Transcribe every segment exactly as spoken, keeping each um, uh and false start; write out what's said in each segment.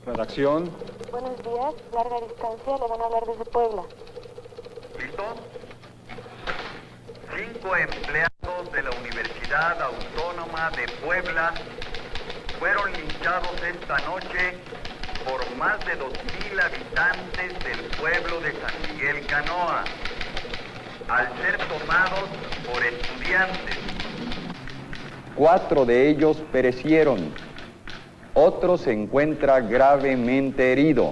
Redacción. Buenos días, larga distancia, le van a hablar desde Puebla. ¿Listo? Cinco empleados de la Universidad Autónoma de Puebla fueron linchados esta noche por más de dos mil habitantes del pueblo de San Miguel Canoa, al ser tomados por estudiantes. Cuatro de ellos perecieron, otro se encuentra gravemente herido.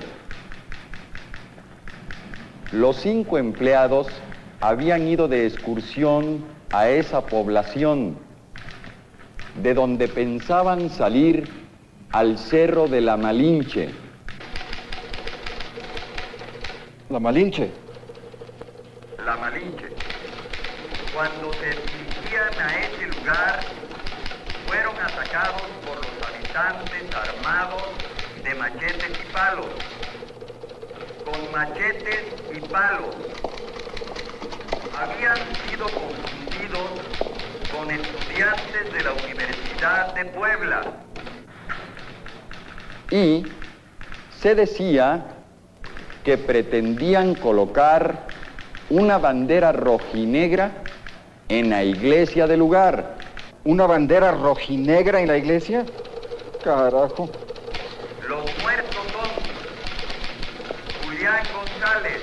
Los cinco empleados habían ido de excursión a esa población, de donde pensaban salir al Cerro de la Malinche. La Malinche. La Malinche. Cuando se dirigían a ese lugar, fueron atacados por los habitantes armados de machetes y palos. Con machetes y palos. Habían sido confundidos con estudiantes de la Universidad de Puebla. Y se decía que pretendían colocar una bandera rojinegra en la iglesia del lugar. ¿Una bandera rojinegra en la iglesia? Carajo. Los muertos son Julián González,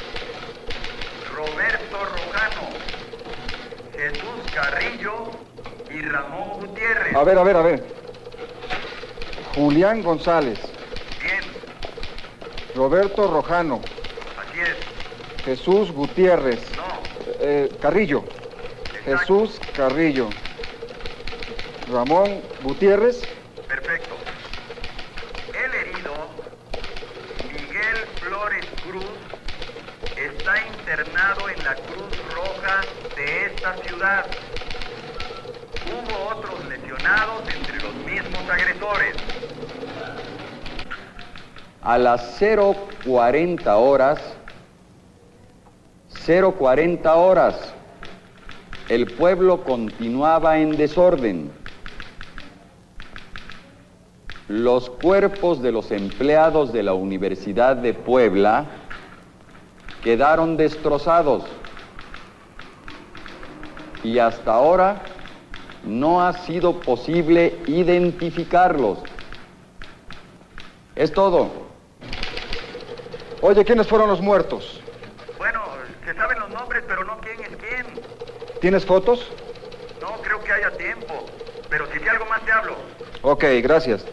Roberto Rojano, Jesús Carrillo y Ramón Gutiérrez. A ver, a ver, a ver. Julián González. Bien. Roberto Rojano. Así es. Jesús Gutiérrez. No. Eh, Carrillo. Exacto. Jesús Carrillo. Ramón Gutiérrez. Perfecto. El herido, Miguel Flores Cruz, está internado en la Cruz Roja de esta ciudad. Hubo otros lesionados entre los mismos agresores. A las cero cuarenta horas, cero cuarenta horas, el pueblo continuaba en desorden. Los cuerpos de los empleados de la Universidad de Puebla quedaron destrozados y hasta ahora no ha sido posible identificarlos. Es todo. Oye, ¿quiénes fueron los muertos? Bueno, se saben los nombres, pero no quién es quién. ¿Tienes fotos? No creo que haya tiempo, pero si sé algo más te hablo. Ok, gracias.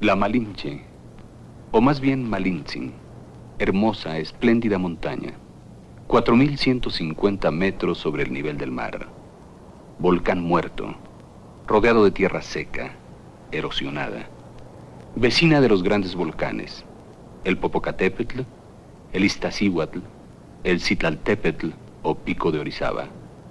La Malinche, o más bien Malintzin, hermosa, espléndida montaña, cuatro mil ciento cincuenta metros sobre el nivel del mar, volcán muerto, rodeado de tierra seca, erosionada, vecina de los grandes volcanes, el Popocatépetl, el Iztaccíhuatl, el Citlaltépetl o Pico de Orizaba.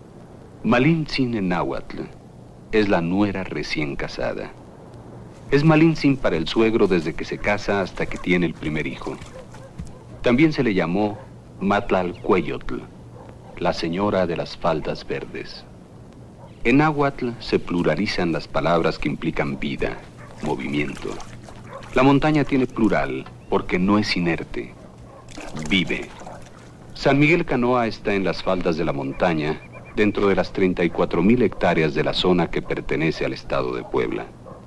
Malintzin en náhuatl es la nuera recién casada. Es Malintzin para el suegro desde que se casa hasta que tiene el primer hijo. También se le llamó Matlalcueyotl, la señora de las faldas verdes. En náhuatl se pluralizan las palabras que implican vida, movimiento. La montaña tiene plural porque no es inerte, vive. San Miguel Canoa está en las faldas de la montaña, dentro de las treinta y cuatro mil hectáreas de la zona que pertenece al estado de Puebla.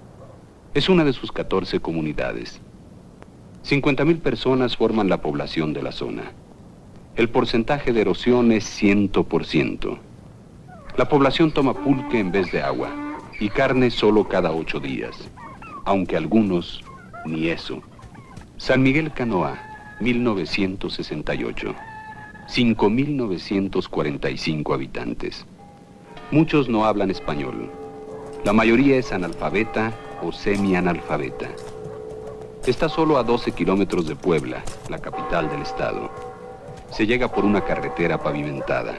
Es una de sus catorce comunidades. cincuenta mil personas forman la población de la zona. El porcentaje de erosión es cien por ciento. La población toma pulque en vez de agua y carne solo cada ocho días, aunque algunos ni eso. San Miguel Canoa, mil novecientos sesenta y ocho. cinco mil novecientos cuarenta y cinco habitantes. Muchos no hablan español. La mayoría es analfabeta o semi-analfabeta. Está solo a doce kilómetros de Puebla, la capital del estado. Se llega por una carretera pavimentada.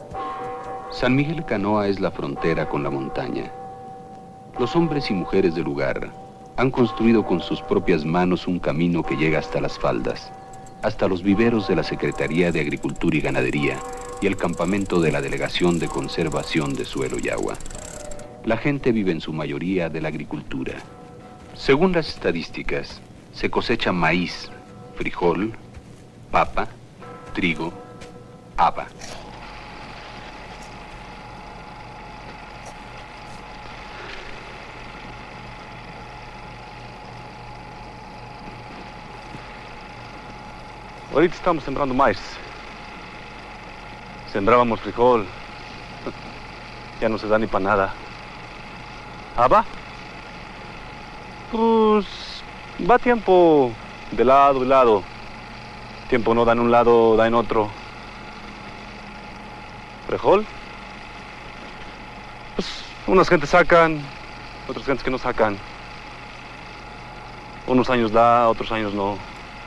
San Miguel Canoa es la frontera con la montaña. Los hombres y mujeres del lugar han construido con sus propias manos un camino que llega hasta las faldas, hasta los viveros de la Secretaría de Agricultura y Ganadería y el campamento de la Delegación de Conservación de Suelo y Agua. La gente vive en su mayoría de la agricultura. Según las estadísticas, se cosecha maíz, frijol, papa, trigo, haba. Ahorita estamos sembrando maíz. Sembrábamos frijol. Ya no se da ni para nada. ¿Haba? Pues va tiempo de lado y lado. Tiempo no da en un lado, da en otro. ¿Frijol? Pues unas gentes sacan, otras gentes que no sacan. Unos años da, otros años no.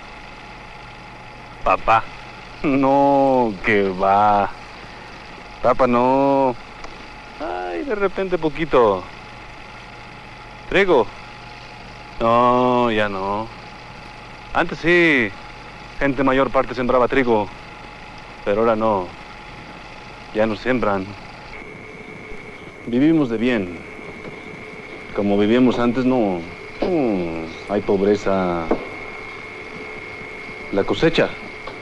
Papá, no, que va. Papá, no. Ay, de repente poquito. Trigo. No, ya no. Antes sí, gente mayor parte sembraba trigo, pero ahora no. Ya no siembran. Vivimos de bien. Como vivíamos antes, no. no hay pobreza. La cosecha.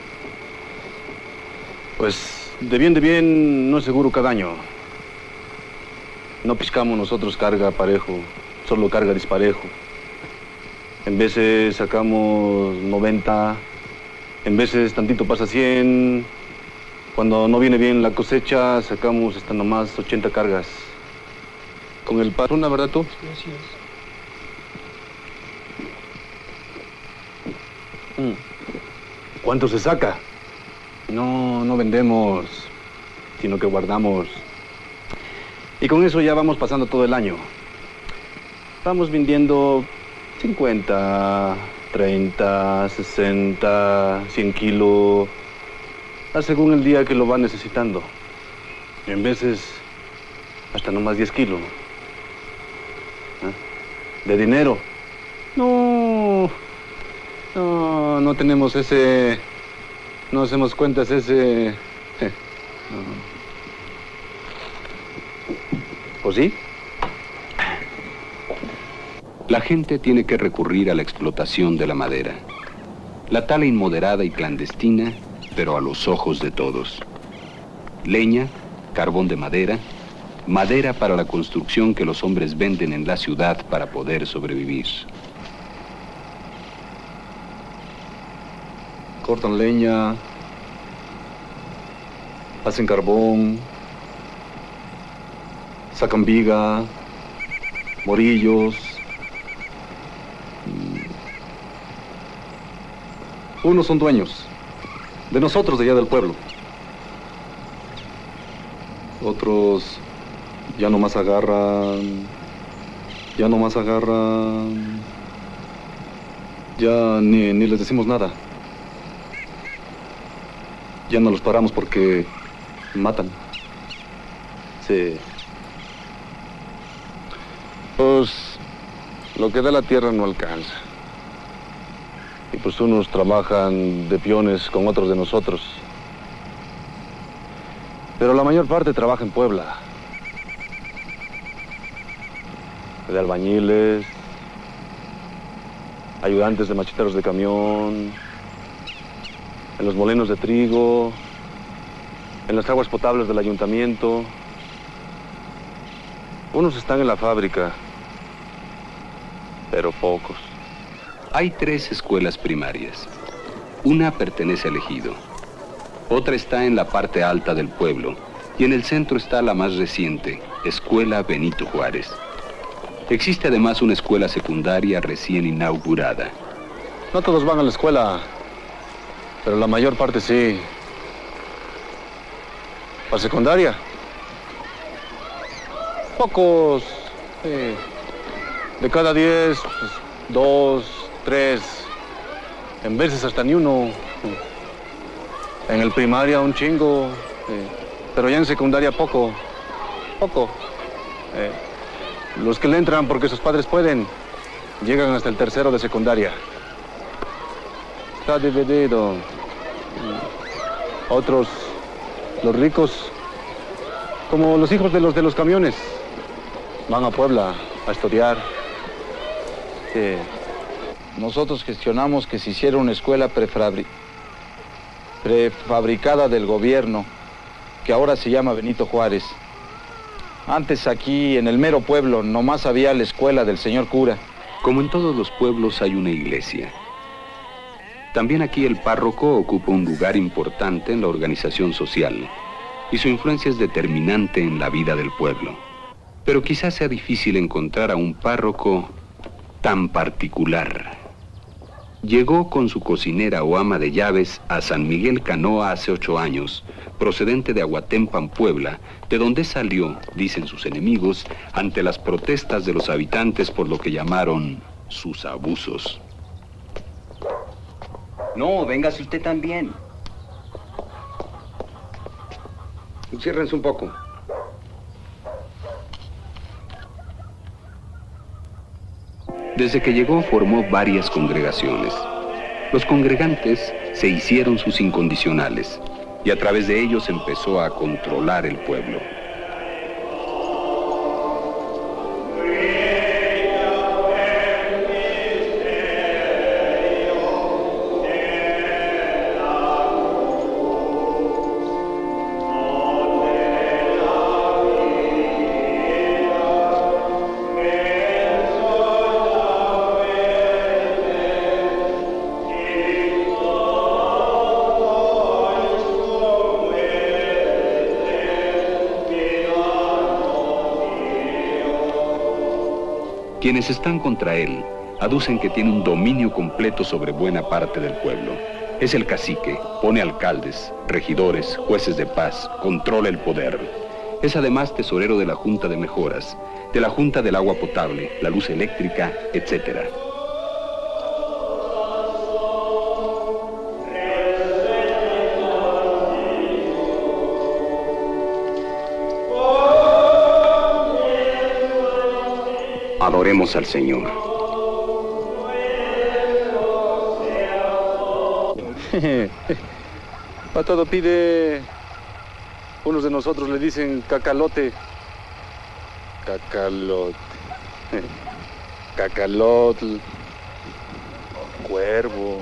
Pues de bien, de bien, no es seguro cada año. No piscamos nosotros carga parejo, solo carga disparejo. En veces sacamos noventa, en veces tantito pasa cien. Cuando no viene bien la cosecha, sacamos hasta nomás ochenta cargas. Con el patrón, ¿la verdad tú? Sí, así es. Mm. ¿Cuánto se saca? No, no vendemos, sino que guardamos. Y con eso ya vamos pasando todo el año. Vamos vendiendo cincuenta, treinta, sesenta, cien kilos, según el día que lo va necesitando. Y en veces hasta nomás diez kilos. ¿Eh? ¿De dinero? No, no, no tenemos ese... No hacemos cuentas ese... Eh, no. ¿O sí? La gente tiene que recurrir a la explotación de la madera. La tala inmoderada y clandestina, pero a los ojos de todos. Leña, carbón de madera, madera para la construcción que los hombres venden en la ciudad para poder sobrevivir. Cortan leña, hacen carbón, sacan viga, morillos, Unos son dueños de nosotros de allá del pueblo. Otros ya nomás agarran, ya nomás agarran, ya ni, ni les decimos nada. Ya no los paramos porque matan. Sí. Pues lo que da la tierra no alcanza. Y pues unos trabajan de peones con otros de nosotros. Pero la mayor parte trabaja en Puebla. De albañiles, ayudantes de macheteros de camión, en los molinos de trigo, en las aguas potables del ayuntamiento. Unos están en la fábrica, pero pocos. Hay tres escuelas primarias. Una pertenece al ejido. Otra está en la parte alta del pueblo. Y en el centro está la más reciente, Escuela Benito Juárez. Existe además una escuela secundaria recién inaugurada. No todos van a la escuela, pero la mayor parte sí. ¿Para secundaria? Pocos. Sí. De cada diez, pues, dos, tres. En veces hasta ni uno. En el primaria un chingo. Sí. Pero ya en secundaria poco. Poco. Eh. Los que le entran porque sus padres pueden, llegan hasta el tercero de secundaria. Está dividido. Otros, los ricos, como los hijos de los de los camiones, van a Puebla a estudiar. Sí. Nosotros gestionamos que se hiciera una escuela prefabri- prefabricada del gobierno, que ahora se llama Benito Juárez. Antes aquí, en el mero pueblo, nomás había la escuela del señor cura. Como en todos los pueblos hay una iglesia. También aquí el párroco ocupa un lugar importante en la organización social y su influencia es determinante en la vida del pueblo. Pero quizás sea difícil encontrar a un párroco tan particular. Llegó con su cocinera o ama de llaves a San Miguel Canoa hace ocho años, procedente de Aguatempan, Puebla, de donde salió, dicen sus enemigos, ante las protestas de los habitantes por lo que llamaron sus abusos. No, véngase usted también. Ciérrense un poco. Desde que llegó formó varias congregaciones. Los congregantes se hicieron sus incondicionales y a través de ellos empezó a controlar el pueblo. Quienes están contra él aducen que tiene un dominio completo sobre buena parte del pueblo. Es el cacique, pone alcaldes, regidores, jueces de paz, controla el poder. Es además tesorero de la Junta de Mejoras, de la Junta del Agua Potable, la Luz Eléctrica, etcétera. Adoremos al Señor. Para todo pide. Unos de nosotros le dicen cacalote. Cacalote. Cacalotl. Cuervo.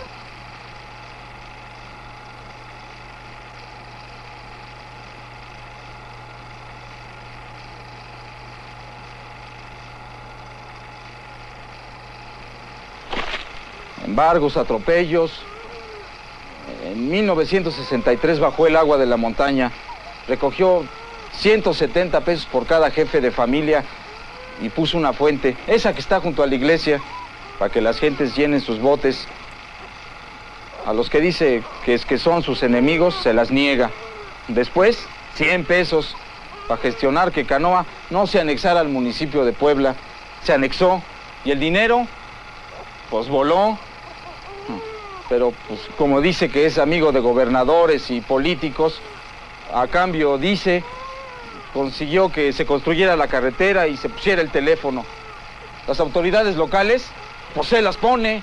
Embargos, atropellos. En mil novecientos sesenta y tres bajó el agua de la montaña, recogió ciento setenta pesos por cada jefe de familia y puso una fuente, esa que está junto a la iglesia, para que las gentes llenen sus botes. A los que dice que es que son sus enemigos, se las niega. Después, cien pesos para gestionar que Canoa no se anexara al municipio de Puebla. Se anexó y el dinero, pues voló. Pero, pues, como dice que es amigo de gobernadores y políticos, a cambio, dice, consiguió que se construyera la carretera y se pusiera el teléfono. Las autoridades locales, pues se las pone.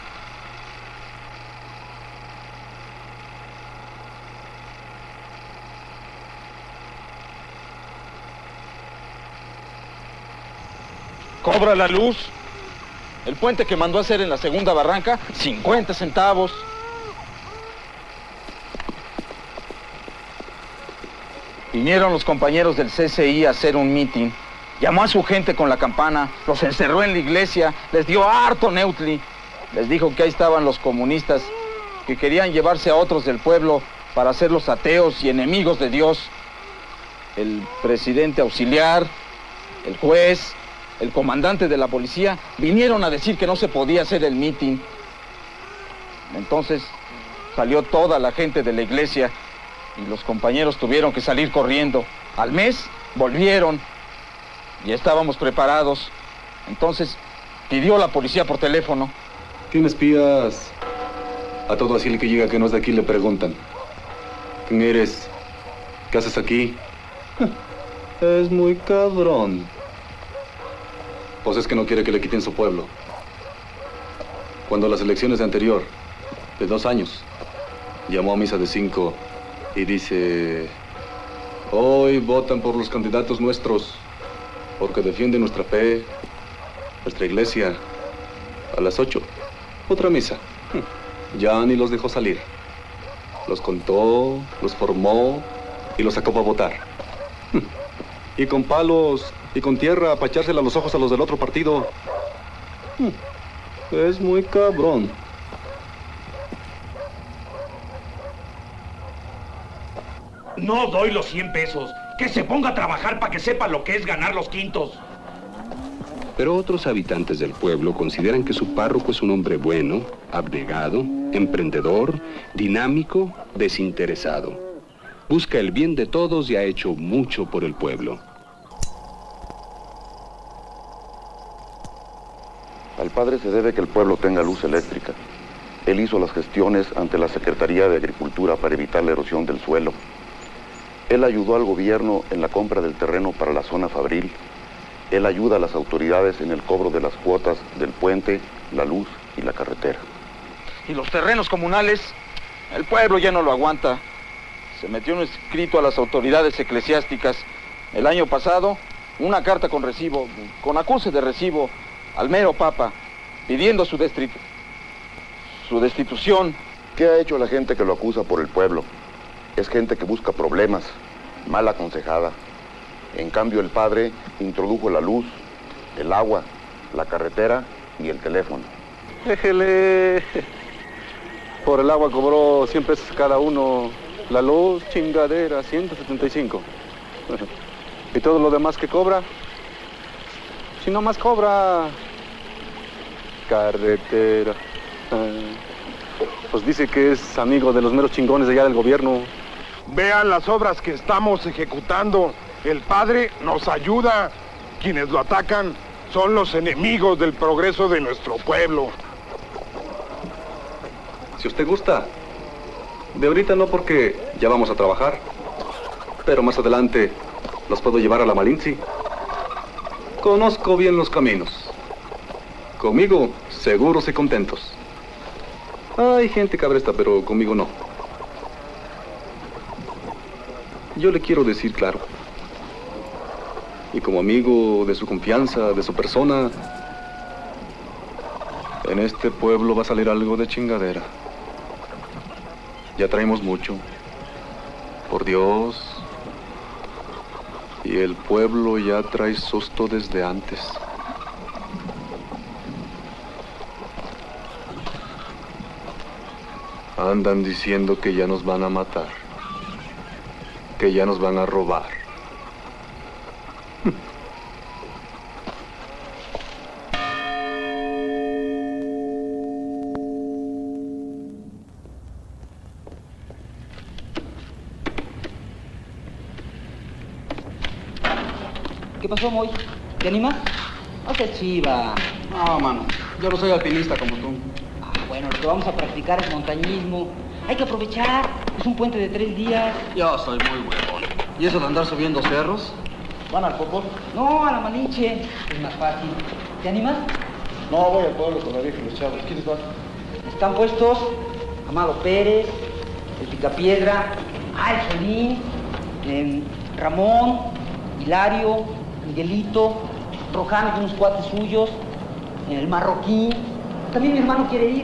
Cobra la luz. El puente que mandó a hacer en la segunda barranca, cincuenta centavos. Vinieron los compañeros del C C I a hacer un meeting. Llamó a su gente con la campana, los encerró en la iglesia, les dio harto neutli. Les dijo que ahí estaban los comunistas, que querían llevarse a otros del pueblo para hacerlos ateos y enemigos de Dios. El presidente auxiliar, el juez, el comandante de la policía vinieron a decir que no se podía hacer el meeting. Entonces salió toda la gente de la iglesia y los compañeros tuvieron que salir corriendo. Al mes volvieron y estábamos preparados. Entonces pidió la policía por teléfono. ¿Quién espías? A todo así el que llega que no es de aquí le preguntan: ¿quién eres? ¿Qué haces aquí? Es muy cabrón. Pues es que no quiere que le quiten su pueblo. Cuando las elecciones de anterior, de dos años, llamó a misa de cinco y dice: hoy votan por los candidatos nuestros, porque defienden nuestra fe, nuestra iglesia. A las ocho, otra misa. Ya ni los dejó salir. Los contó, los formó y los sacó para votar. Y con palos y con tierra para echársela a los ojos a los del otro partido. Es muy cabrón. No doy los cien pesos. Que se ponga a trabajar para que sepa lo que es ganar los quintos. Pero otros habitantes del pueblo consideran que su párroco es un hombre bueno, abnegado, emprendedor, dinámico, desinteresado. Busca el bien de todos y ha hecho mucho por el pueblo. Al padre se debe que el pueblo tenga luz eléctrica. Él hizo las gestiones ante la Secretaría de Agricultura para evitar la erosión del suelo. Él ayudó al gobierno en la compra del terreno para la zona fabril. Él ayuda a las autoridades en el cobro de las cuotas del puente, la luz y la carretera. Y los terrenos comunales, el pueblo ya no lo aguanta. Se metió un escrito a las autoridades eclesiásticas. El año pasado, una carta con recibo, con acuse de recibo, al mero papa, pidiendo su, destritu su destitución. ¿Qué ha hecho la gente que lo acusa por el pueblo? Es gente que busca problemas, mal aconsejada. En cambio, el padre introdujo la luz, el agua, la carretera y el teléfono. Déjele. Por el agua cobró cien pesos cada uno. La luz, chingadera, ciento setenta y cinco. Y todo lo demás que cobra, si no más cobra, carretera. Pues dice que es amigo de los meros chingones de allá del gobierno. Vean las obras que estamos ejecutando. El padre nos ayuda. Quienes lo atacan son los enemigos del progreso de nuestro pueblo. Si usted gusta. De ahorita no, porque ya vamos a trabajar. Pero más adelante los puedo llevar a la Malinzi. Conozco bien los caminos. Conmigo, seguros y contentos. Hay gente cabresta, pero conmigo no. Yo le quiero decir claro. Y como amigo de su confianza, de su persona, en este pueblo va a salir algo de chingadera. Ya traemos mucho. Por Dios. Y el pueblo ya trae susto desde antes. Andan diciendo que ya nos van a matar. Que ya nos van a robar. ¿Qué pasó, Moy? ¿Te animas? No seas chiva. No, mano. Yo no soy alpinista como tú. Ah, bueno, lo que vamos a practicar es montañismo. Hay que aprovechar. Es un puente de tres días. Yo soy muy huevón. ¿Y eso de andar subiendo cerros? ¿Van al fútbol? No, a la Malinche. Es más fácil. ¿Te animas? No, voy al pueblo con la vieja y los chavos. ¿Quiénes van? Están puestos Amado Pérez, el Picapiedra, ah, el Solín, eh, Ramón, Hilario, Miguelito, Rojano, unos cuates suyos, el Marroquín. También mi hermano quiere ir.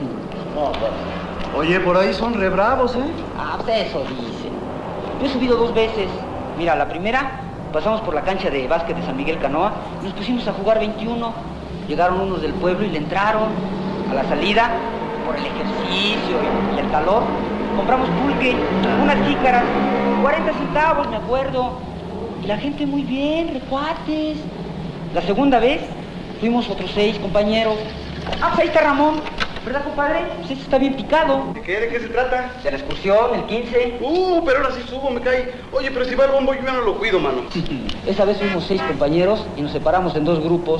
No, bueno. Oye, por ahí son re bravos, ¿eh? Ah, pues eso dicen. Yo he subido dos veces. Mira, la primera, pasamos por la cancha de básquet de San Miguel Canoa y nos pusimos a jugar veintiuno. Llegaron unos del pueblo y le entraron. A la salida, por el ejercicio y el calor, compramos pulque, unas jícaras, cuarenta centavos, me acuerdo. Y la gente muy bien, recuates. La segunda vez, fuimos otros seis compañeros. Ah, pues ahí está Ramón. ¿Verdad, compadre? Pues este está bien picado. ¿De qué? ¿De qué se trata? De la excursión, el quince. Uh, pero ahora sí subo, me cae. Oye, pero si va el bombo, yo ya no lo cuido, mano. Esa vez fuimos seis compañeros y nos separamos en dos grupos.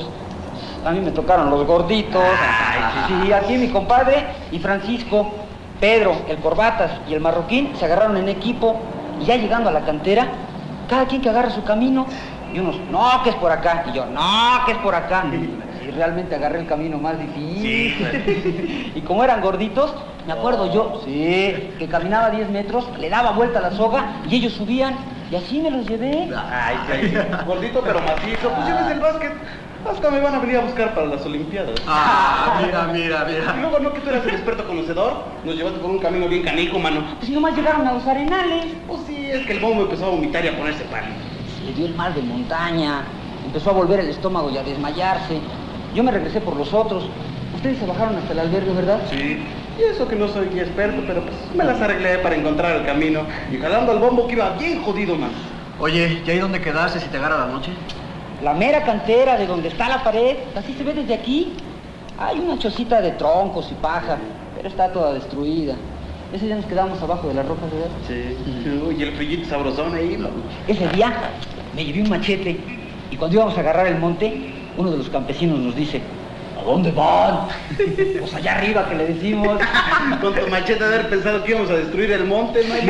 A mí me tocaron los gorditos. Ay, sí, aquí mi compadre y Francisco. Pedro, el Corbatas y el Marroquín se agarraron en equipo. Y ya llegando a la cantera, cada quien que agarra su camino. Y unos, no, que es por acá. Y yo, no, que es por acá. Y realmente agarré el camino más difícil. Sí. Y como eran gorditos, me acuerdo yo, sí, que caminaba diez metros, le daba vuelta a la soga y ellos subían. Y así me los llevé. Ay, sí. Gordito pero macizo. Pues lleves el básquet. Hasta me van a venir a buscar para las Olimpiadas. Ah, mira, mira, mira. Y luego, ¿no que tú eras el experto conocedor? Nos llevaste por un camino bien canijo, mano. Pues nomás llegaron a los arenales. Pues sí, es que el bombo empezó a vomitar y a ponerse pálido. Se le dio el mal de montaña. Empezó a volver el estómago y a desmayarse. Yo me regresé por los otros. Ustedes se bajaron hasta el albergue, ¿verdad? Sí. Y eso que no soy experto, pero pues me las arreglé para encontrar el camino. Y jalando al bombo que iba bien jodido, man. Oye, ¿y ahí dónde quedarse si te agarra la noche? La mera cantera de donde está la pared, así se ve desde aquí. Hay una chocita de troncos y paja, pero está toda destruida. Ese día nos quedamos abajo de las rocas, ¿verdad? Sí. Uy, y el frillito sabrosón ahí, ¿no? Ese día me llevé un machete y cuando íbamos a agarrar el monte, uno de los campesinos nos dice, ¿a dónde van? Pues allá arriba, que le decimos. Con tu machete de haber pensado que íbamos a destruir el monte, ¿no?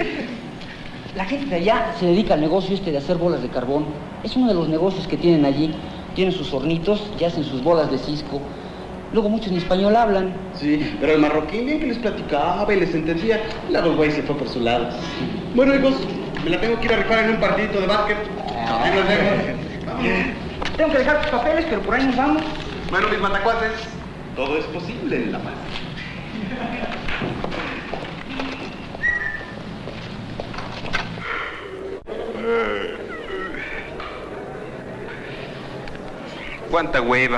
La gente de allá se dedica al negocio este de hacer bolas de carbón. Es uno de los negocios que tienen allí. Tienen sus hornitos y hacen sus bolas de cisco. Luego muchos ni español hablan. Sí, pero el marroquín bien que les platicaba y les entendía. Luego el güey se fue por su lado. Bueno, hijos, me la tengo que ir a rifar en un partidito de básquet. Ahí los dejo. Vamos. Tengo que dejar tus papeles, pero por ahí nos vamos. Bueno, mis matacuates, todo es posible en la paz. Cuánta hueva.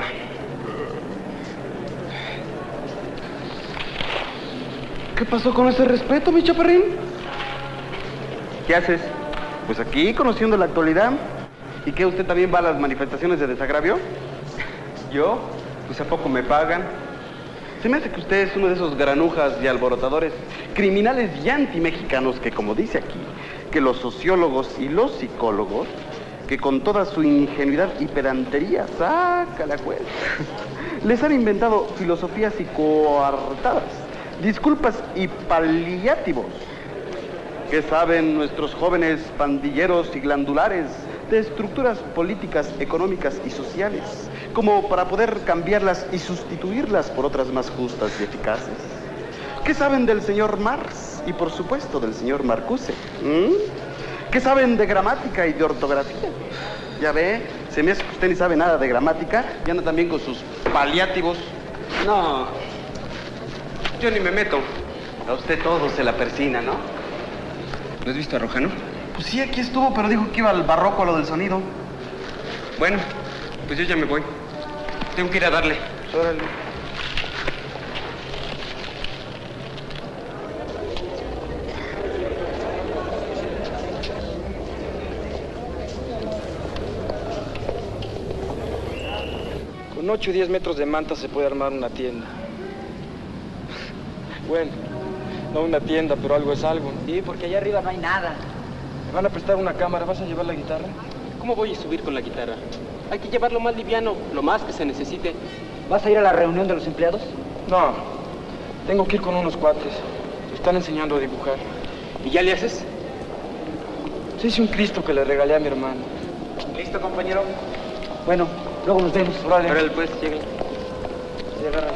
¿Qué pasó con ese respeto, mi chaparrín? ¿Qué haces? Pues aquí, conociendo la actualidad. ¿Y qué, usted también va a las manifestaciones de desagravio? ¿Yo? Pues ¿a poco me pagan? Se me hace que usted es uno de esos granujas y alborotadores, criminales y antimexicanos que, como dice aquí, que los sociólogos y los psicólogos, que con toda su ingenuidad y pedantería, saca la cuenta, les han inventado filosofías psicoartadas, disculpas y paliativos. ¿Qué saben nuestros jóvenes pandilleros y glandulares de estructuras políticas, económicas y sociales, como para poder cambiarlas y sustituirlas por otras más justas y eficaces? ¿Qué saben del señor Marx y, por supuesto, del señor Marcuse? ¿Mm? ¿Qué saben de gramática y de ortografía? Ya ve, se me hace que usted ni sabe nada de gramática y anda también con sus paliativos. No, yo ni me meto. A usted todo se la persina, ¿no? ¿No has visto a Rojano? Pues sí, aquí estuvo, pero dijo que iba al barroco a lo del sonido. Bueno, pues yo ya me voy. Tengo que ir a darle. Órale. Con ocho o diez metros de manta se puede armar una tienda. Bueno, no una tienda, pero algo es algo, ¿no? Sí, porque allá arriba no hay nada. Me van a prestar una cámara, ¿vas a llevar la guitarra? ¿Cómo voy a subir con la guitarra? Hay que llevarlo más liviano, lo más que se necesite. ¿Vas a ir a la reunión de los empleados? No, tengo que ir con unos cuates. Me están enseñando a dibujar. ¿Y ya le haces? Se hice un Cristo que le regalé a mi hermano. ¿Listo, compañero? Bueno, luego nos vemos. Órale. Órale, pues, lleguen. Sí, agárrale.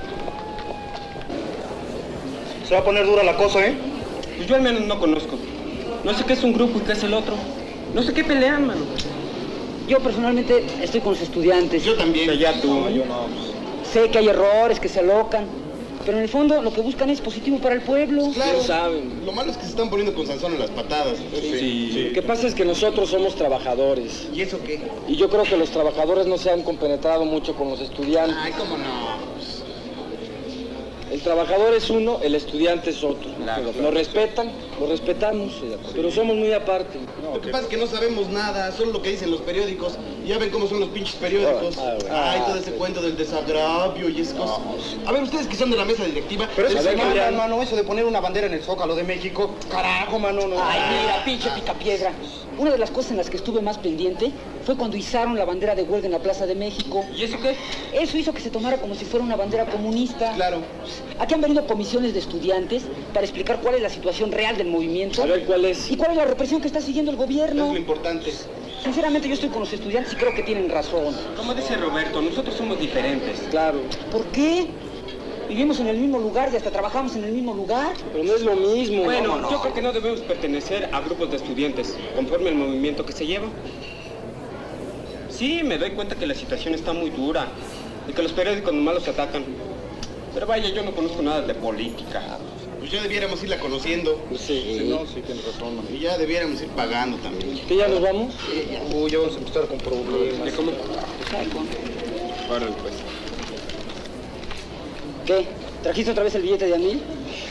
Se va a poner dura la cosa, ¿eh? Pues yo al menos no conozco. No sé qué es un grupo y qué es el otro. No sé qué pelean, mano. Yo personalmente estoy con los estudiantes. Yo también. Que ya tú. No, yo no. Sé que hay errores, que se alocan, pero en el fondo lo que buscan es positivo para el pueblo. Claro. Lo saben. Lo malo es que se están poniendo con Sansón en las patadas. Sí. Sí. Lo que pasa es que nosotros somos trabajadores. ¿Y eso qué? Y yo creo que los trabajadores no se han compenetrado mucho con los estudiantes. Ay, cómo no. El trabajador es uno, el estudiante es otro. Claro, claro. Nos respetan, lo respetamos, pero somos muy aparte. Lo que pasa es que no sabemos nada, solo lo que dicen los periódicos. Ya ven cómo son los pinches periódicos. Ah, bueno. Ay, todo ese cuento del desagravio y esas cosas. A ver, ustedes que son de la mesa directiva, pero eso A ver, se manda, Julián. hermano, eso de poner una bandera en el Zócalo de México. Carajo, mano, no. Ay, mira, pinche picapiedra. Una de las cosas en las que estuve más pendiente fue cuando izaron la bandera de huelga en la Plaza de México. ¿Y eso qué? Eso hizo que se tomara como si fuera una bandera comunista. Claro. Aquí han venido comisiones de estudiantes para explicar cuál es la situación real del movimiento. A ver, ¿cuál es? Y cuál es la represión que está siguiendo el Eso gobierno. es lo importante. Sinceramente, yo estoy con los estudiantes y creo que tienen razón. Como dice Roberto, nosotros somos diferentes. Claro, ¿Por qué? Vivimos en el mismo lugar y hasta trabajamos en el mismo lugar. pero no es lo mismo. Bueno, No, no. yo creo que no debemos pertenecer a grupos de estudiantes, conforme al movimiento que se lleva. Sí, me doy cuenta que la situación está muy dura y que los periódicos nomás los atacan. Pero vaya, yo no conozco nada de política. Pues ya debiéramos irla conociendo. Sí. no, sí, tienes razón. Y ya debiéramos ir pagando también. ¿Que ya nos vamos? Uy, ya vamos a empezar con problemas. ¿Ya cómo? Órale, pues. ¿Qué? ¿Trajiste otra vez el billete de a mil?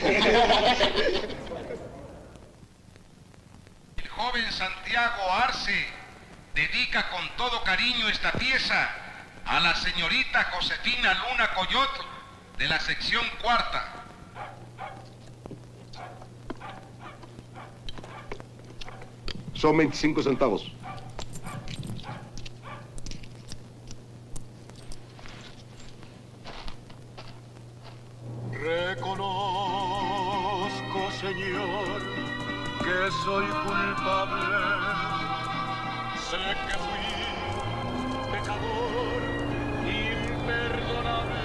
El joven Santiago Arce dedica con todo cariño esta pieza a la señorita Josefina Luna Coyot de la sección cuarta. Son veinticinco centavos. Reconozco, Señor, que soy culpable. Sé que fui pecador imperdonable.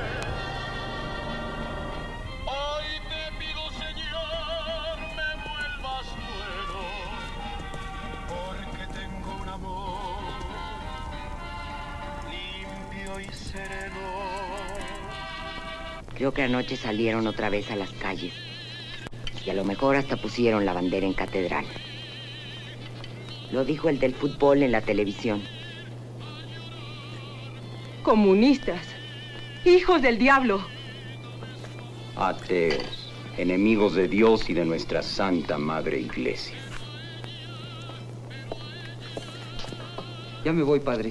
Hoy te pido, Señor, me vuelvas bueno, porque tengo un amor limpio y sereno. Creo que anoche salieron otra vez a las calles. Y a lo mejor hasta pusieron la bandera en catedral. Lo dijo el del fútbol en la televisión. Comunistas, hijos del diablo. Ateos, enemigos de Dios y de nuestra Santa Madre Iglesia. Ya me voy, padre.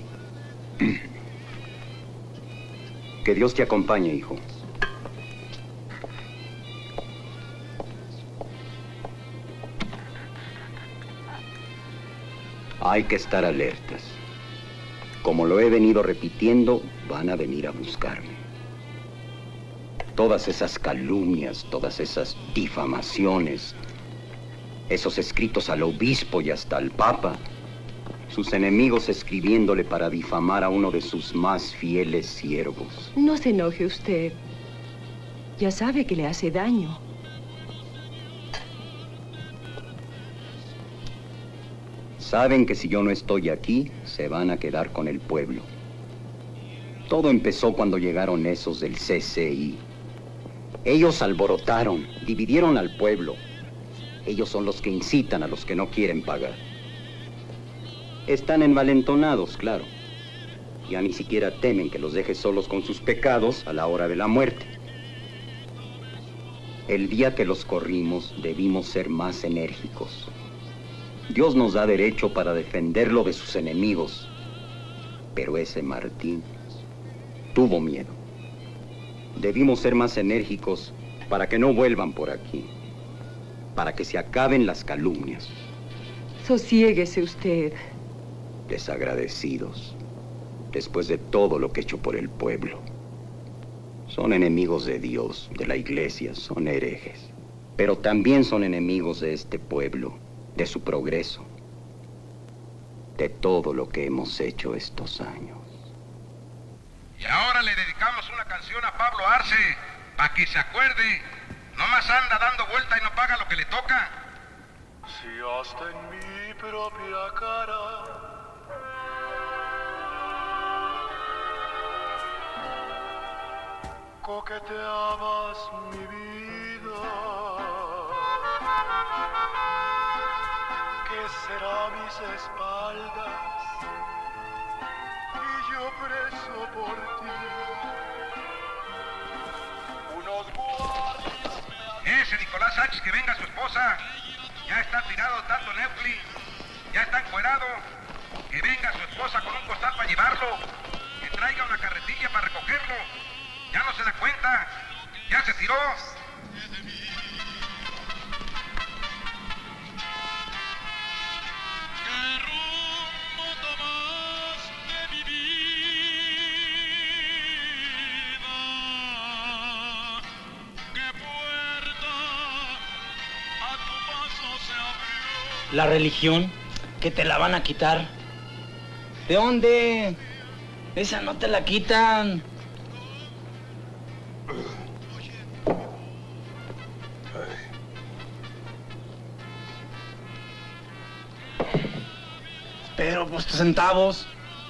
Que Dios te acompañe, hijo. Hay que estar alertas. Como lo he venido repitiendo, van a venir a buscarme. Todas esas calumnias, todas esas difamaciones, esos escritos al obispo y hasta al papa, sus enemigos escribiéndole para difamar a uno de sus más fieles siervos. No se enoje usted. Ya sabe que le hace daño. Saben que si yo no estoy aquí, se van a quedar con el pueblo. Todo empezó cuando llegaron esos del C C I. Ellos alborotaron, dividieron al pueblo. Ellos son los que incitan a los que no quieren pagar. Están envalentonados, claro. Ya ni siquiera temen que los deje solos con sus pecados a la hora de la muerte. El día que los corrimos, debimos ser más enérgicos. Dios nos da derecho para defenderlo de sus enemigos. Pero ese Martín tuvo miedo. Debimos ser más enérgicos para que no vuelvan por aquí. Para que se acaben las calumnias. Sosiéguese usted. desagradecidos, después de todo lo que he hecho por el pueblo. Son enemigos de Dios, de la iglesia, son herejes. Pero también son enemigos de este pueblo, de su progreso, de todo lo que hemos hecho estos años. Y ahora le dedicamos una canción a Pablo Arce, para que se acuerde. No más anda dando vuelta y no paga lo que le toca. Si hasta en mi propia cara coqueteabas mi vida, ¿qué será mis espaldas? Y yo preso por ti. Unos guardias me... Ese Nicolás Sánchez, que venga su esposa. Ya está tirado tanto Neufli. Ya está encuerado. Que venga su esposa con un costal para llevarlo. Que traiga una carretilla para recogerlo. Ya no se da cuenta. Ya se tiró. La religión, que te la van a quitar. ¿De dónde? Esa no te la quitan. Pero pues tus centavos.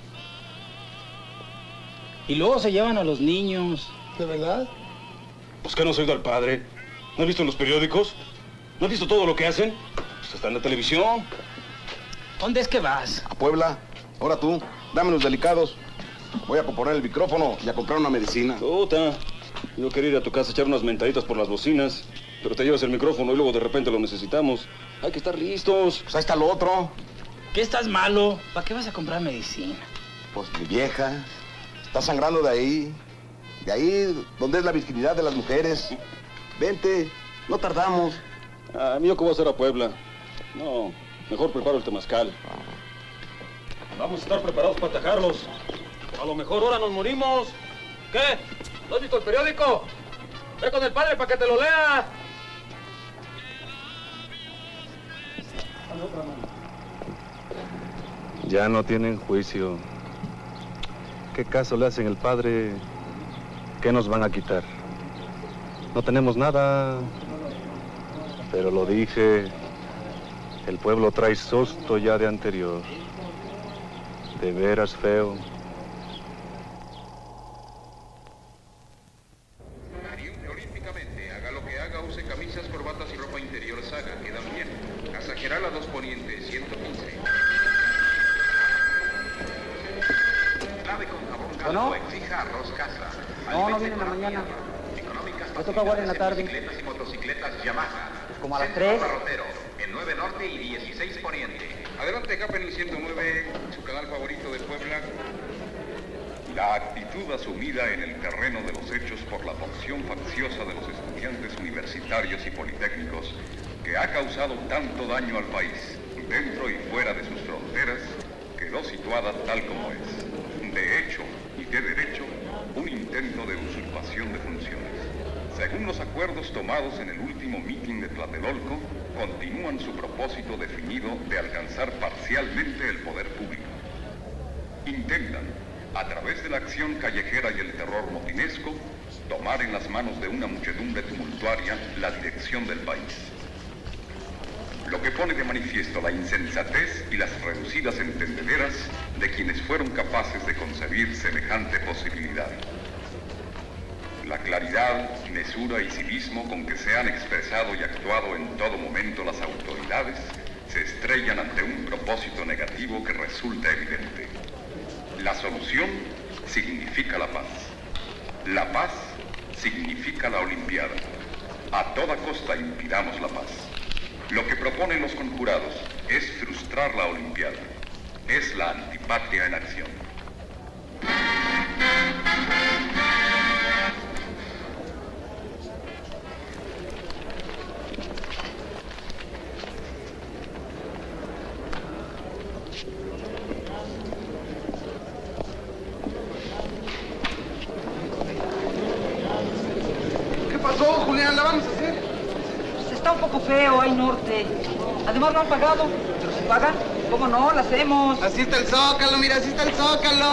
Y luego se llevan a los niños. ¿De verdad? Pues que no has oído al padre. ¿No has visto en los periódicos? ¿No has visto todo lo que hacen? Pues está en la televisión. ¿Dónde es que vas? A Puebla. Ahora tú, dame los delicados. Voy a componer el micrófono y a comprar una medicina. Puta. Yo quería ir a tu casa a echar unas mentaditas por las bocinas, pero te llevas el micrófono y luego de repente lo necesitamos. Hay que estar listos. Pues ahí está lo otro. ¿Qué estás malo? ¿Para qué vas a comprar medicina? Pues mi vieja está sangrando de ahí. De ahí donde es la virginidad de las mujeres. Vente, no tardamos. Ah, yo que voy a hacer a Puebla. No, mejor preparo el temazcal. Vamos a estar preparados para atacarlos. A lo mejor ahora nos morimos. ¿Qué? ¿No has visto el periódico? Ve con el padre para que te lo lea. Ya no tienen juicio. ¿Qué caso le hacen el padre? ¿Qué nos van a quitar? No tenemos nada. Pero lo dije, el pueblo trae susto ya de anterior. De veras feo. Olímpicamente, haga lo que haga, use camisas, corbatas y ropa interior saga, quedan bien. Asajeral a dos ponientes, ciento quince. Lave con jabón caldo, exija arroz casa. No, no viene en la mañana. Me toca igual en la tarde. Bicicletas y motocicletas Yamaha. Como a las tres. Barrotero, en nueve Norte y dieciséis Poniente. Adelante, Cap en el ciento nueve, su canal favorito de Puebla. La actitud asumida en el terreno de los hechos por la porción facciosa de los estudiantes universitarios y politécnicos que ha causado tanto daño al país, dentro y fuera de sus fronteras, quedó situada tal como es. De hecho y de derecho, un intento de usurpación de funciones. Según los acuerdos tomados en el último mitin de Tlatelolco, continúan su propósito definido de alcanzar parcialmente el poder público. Intentan, a través de la acción callejera y el terror motinesco, tomar en las manos de una muchedumbre tumultuaria la dirección del país. Lo que pone de manifiesto la insensatez y las reducidas entendederas de quienes fueron capaces de concebir semejante posibilidad. La claridad, mesura y civismo con que se han expresado y actuado en todo momento las autoridades se estrellan ante un propósito negativo que resulta evidente. La solución significa la paz. La paz significa la Olimpiada. A toda costa impidamos la paz. Lo que proponen los conjurados es frustrar la Olimpiada. Es la antipatria en acción. Oigan, ¿la vamos a hacer? Pues está un poco feo, hay norte. Además no han pagado. Pero si pagan, ¿cómo no? La hacemos. Así está el Zócalo, mira, así está el Zócalo.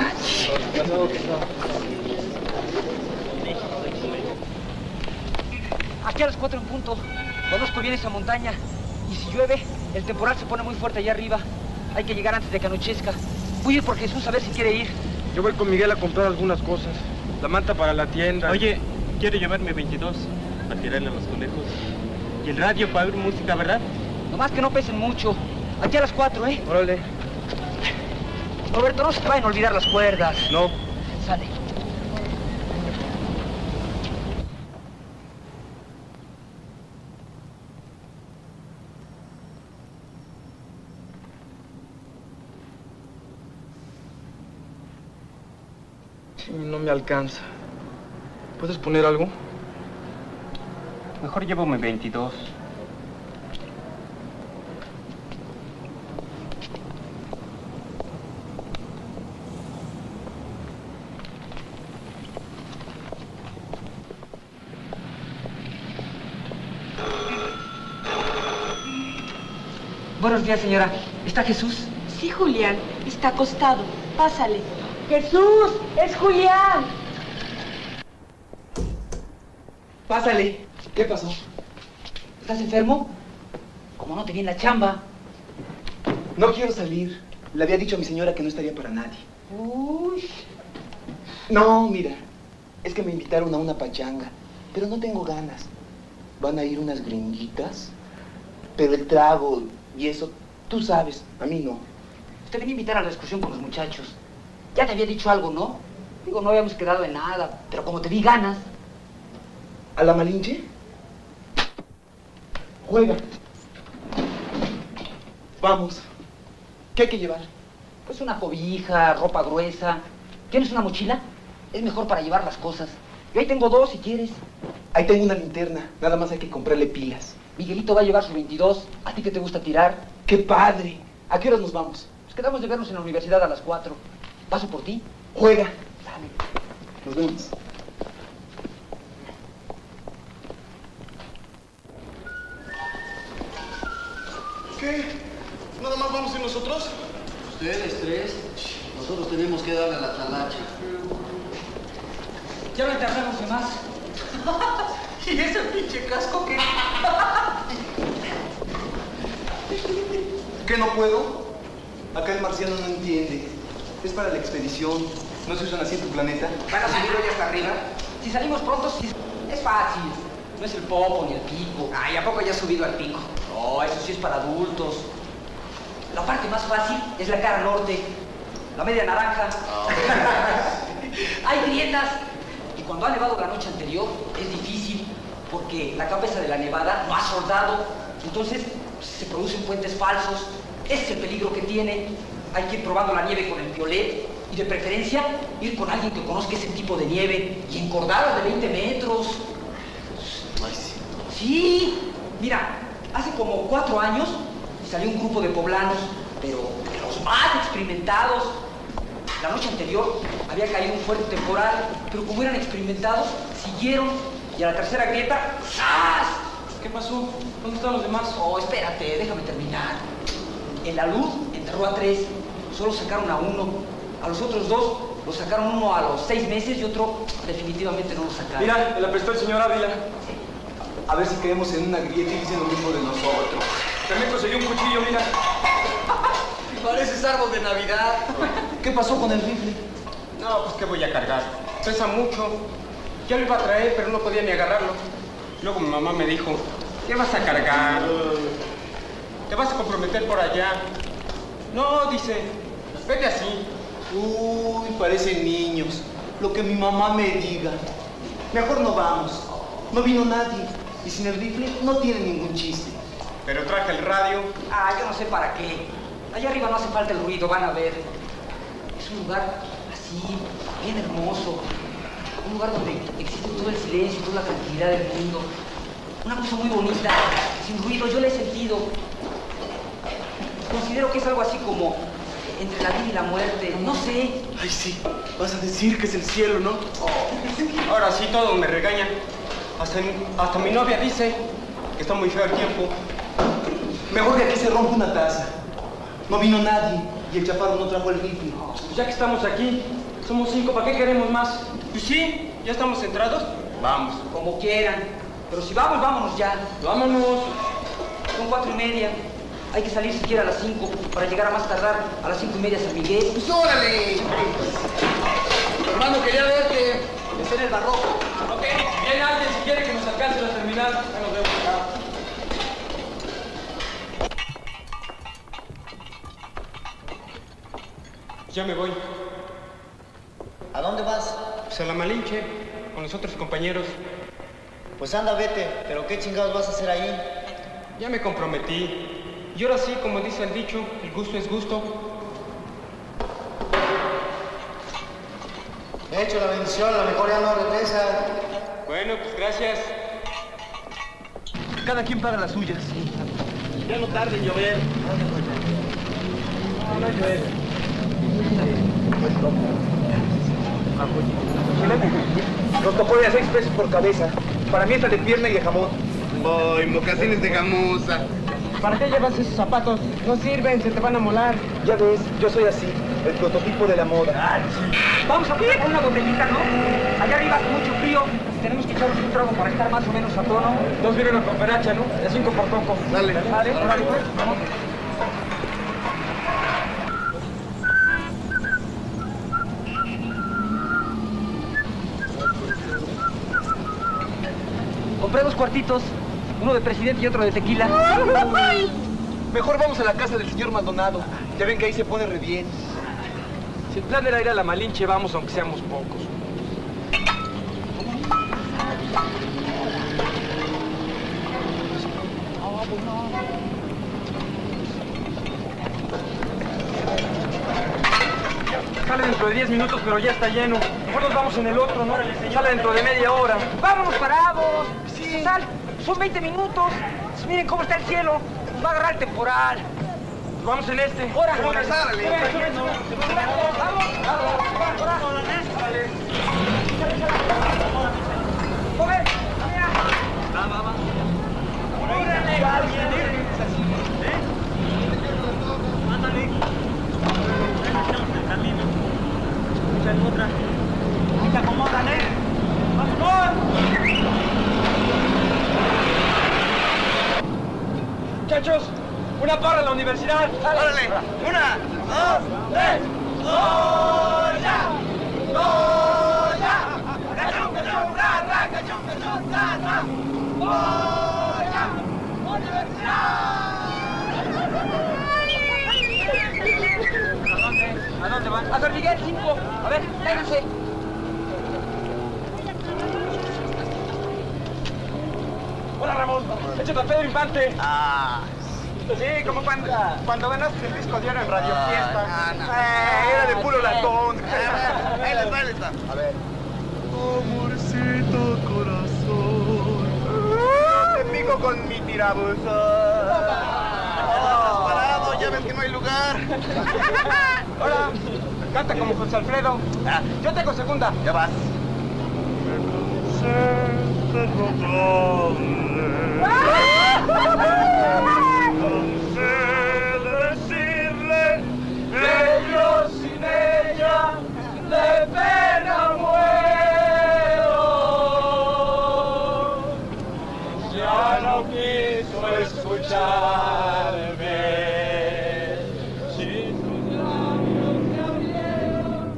Aquí a las cuatro en punto. Conozco bien esa montaña. Y si llueve, el temporal se pone muy fuerte allá arriba. Hay que llegar antes de que anochezca. Voy a ir por Jesús a ver si quiere ir. Yo voy con Miguel a comprar algunas cosas. La manta para la tienda. Oye, quiero llevarme veintidós para tirarle a los conejos. Y el radio para oír música, ¿verdad? Nomás que no pesen mucho. Aquí a las cuatro, ¿eh? Órale. Roberto, no se te vayan a olvidar las cuerdas. No. Sale. Sí, no me alcanza. ¿Puedes poner algo? Mejor llévame veintidós. Buenos días, señora. ¿Está Jesús? Sí, Julián. Está acostado. Pásale. ¡Jesús! ¡Es Julián! Pásale. ¿Qué pasó? ¿Estás enfermo? ¿Cómo no te vi en la chamba? No quiero salir. Le había dicho a mi señora que no estaría para nadie. Uy. No, mira. Es que me invitaron a una pachanga. Pero no tengo ganas. Van a ir unas gringuitas. Pero el trago y eso, tú sabes, a mí no. Te vine a invitar a la excursión con los muchachos. Ya te había dicho algo, ¿no? Digo, no habíamos quedado en nada, pero como te vi ganas. ¿A la Malinche? Juega. Vamos. ¿Qué hay que llevar? Pues una cobija, ropa gruesa. ¿Tienes una mochila? Es mejor para llevar las cosas. Yo ahí tengo dos si quieres. Ahí tengo una linterna. Nada más hay que comprarle pilas. Miguelito va a llevar sus veintidós. ¿A ti qué te gusta tirar? ¡Qué padre! ¿A qué horas nos vamos? Pues quedamos de vernos en la universidad a las cuatro. ¿Paso por ti? Juega. Dale. Nos vemos. ¿Qué? ¿Nada más vamos a ir nosotros? Ustedes tres. Nosotros tenemos que darle a la talacha. Ya no enterramos de más. ¿Y ese pinche casco qué? ¿Qué no puedo? Acá el marciano no entiende. Es para la expedición. ¿No se usan así en tu planeta? ¿Van a subir hoy hasta arriba? Si salimos pronto, sí. Es fácil. No es el popo ni el pico. Ay, ¿a poco ya has subido al pico? No, eso sí es para adultos. La parte más fácil es la cara norte. La media naranja. Oh. Hay grietas. Y cuando ha nevado la noche anterior, es difícil. Porque la cabeza de la nevada no ha soldado. Entonces, se producen puentes falsos. Ese es el peligro que tiene. Hay que ir probando la nieve con el piolet. Y de preferencia, ir con alguien que conozca ese tipo de nieve. Y encordadas de veinte metros. Ay, sí. Sí. Mira, hace como cuatro años salió un grupo de poblanos, pero de los más experimentados. La noche anterior había caído un fuerte temporal, pero como eran experimentados, siguieron. Y a la tercera grieta, ¡zas! ¿Qué pasó? ¿Dónde están los demás? Oh, espérate, déjame terminar. En la luz enterró a tres, solo sacaron a uno. A los otros dos los sacaron uno a los seis meses y otro definitivamente no lo sacaron. Mira, me la prestó el señor Ávila. A ver si caemos en una grieta y dicen lo mismo de nosotros. También conseguí un cuchillo, mira. Pareces árbol de Navidad. ¿Qué pasó con el rifle? No, pues ¿qué voy a cargar? Pesa mucho. Ya lo iba a traer, pero no podía ni agarrarlo. Luego mi mamá me dijo, ¿qué vas a cargar? ¿Te vas a comprometer por allá? No, dice, vete así. Uy, parecen niños. Lo que mi mamá me diga. Mejor no vamos. No vino nadie. Y sin el rifle no tiene ningún chiste. Pero traje el radio. Ah, yo no sé para qué. Allá arriba no hace falta el ruido, van a ver. Es un lugar así, bien hermoso. Un lugar donde existe todo el silencio, toda la tranquilidad del mundo. Una cosa muy bonita, sin ruido, yo la he sentido. Considero que es algo así como entre la vida y la muerte, no sé. Ay, sí, vas a decir que es el cielo, ¿no? Oh. Ahora sí todos me regañan. Hasta, hasta mi novia dice que está muy feo el tiempo. Mejor que aquí se rompa una taza. No vino nadie y el chaparro no trajo el rifle. Pues ya que estamos aquí, somos cinco, ¿para qué queremos más? Pues sí, ya estamos centrados. Vamos. Como quieran. Pero si vamos, vámonos ya. Vámonos. Son cuatro y media. Hay que salir siquiera a las cinco para llegar a más tardar a las cinco y media a San Miguel. ¡Pues órale! Hermano, quería verte. Es en el barroco. Ok, bien antes, si quiere que nos alcance la terminal, ahí nos vemos acá. Ya me voy. ¿A dónde vas? Pues a la Malinche, con los otros compañeros. Pues anda, vete. ¿Pero qué chingados vas a hacer ahí? Ya me comprometí. Y ahora sí, como dice el dicho, el gusto es gusto. He hecho la bendición, a lo mejor ya no regresa. Bueno, pues gracias. Cada quien paga las suyas. Ya no tarde en llover. No, no llueve. Nos tocó de a seis pesos por cabeza. Para mí esta de pierna y de jamón. Voy, mocasines de gamuza. ¿Para qué llevas esos zapatos? No sirven, se te van a molar. Ya ves, yo soy así, el prototipo de la moda. Vamos a pedir una botellita, ¿no? Allá arriba hace mucho frío. Tenemos que echarnos un trago para estar más o menos a tono. Dos vienen con peracha, ¿no? De cinco por poco. Dale. Dale, órale, pues, vamos. Compré dos cuartitos, uno de presidente y otro de tequila. Mejor vamos a la casa del señor Maldonado. Ya ven que ahí se pone re bien. Si el plan era ir a la Malinche, vamos aunque seamos pocos. Sale dentro de diez minutos, pero ya está lleno. Mejor nos vamos en el otro, ¿no? Sale dentro de media hora. ¡Vámonos parados! Sí. Total, son veinte minutos. Miren cómo está el cielo. Nos va a agarrar el temporal. Pues vamos en este. ¡Hora! ¡Hora! ¡Sárale! ¡Vamos! ¡Joven! Va, va, va. Ándale. Camino. Escucha otra. Ahí te acomodan, ¿eh? ¡Vamos! Muchachos, una parra en la universidad. ¡Órale! ¡Una, dos, tres! ¡Goya! ¡Goya! ¡Cachón, cachón, ra, ra! ¡Cachón, cachón, ra, ra! ¡Goya! ¡Universidad! ¿A dónde van? A San Miguel, cinco. A ver, vénganse. Hola, Ramón. Échate a Pedro Infante. Ah. Sí, como cuando, cuando ganaste el disco de oro en Radio Ah, Fiesta. ah, no. Eh, era de puro latón. Ahí les va, ahí les va. A ver. Amorcito corazón, Te pico con mi tirabuzón. Parado, ya ves que no hay lugar. Hola. Canta como José Alfredo. Ah, Yo tengo segunda. ya vas. de rogarle, no sé decirle que yo sin ella de pena muero. Ya no quiso escucharme. Si sus labios me abrieron,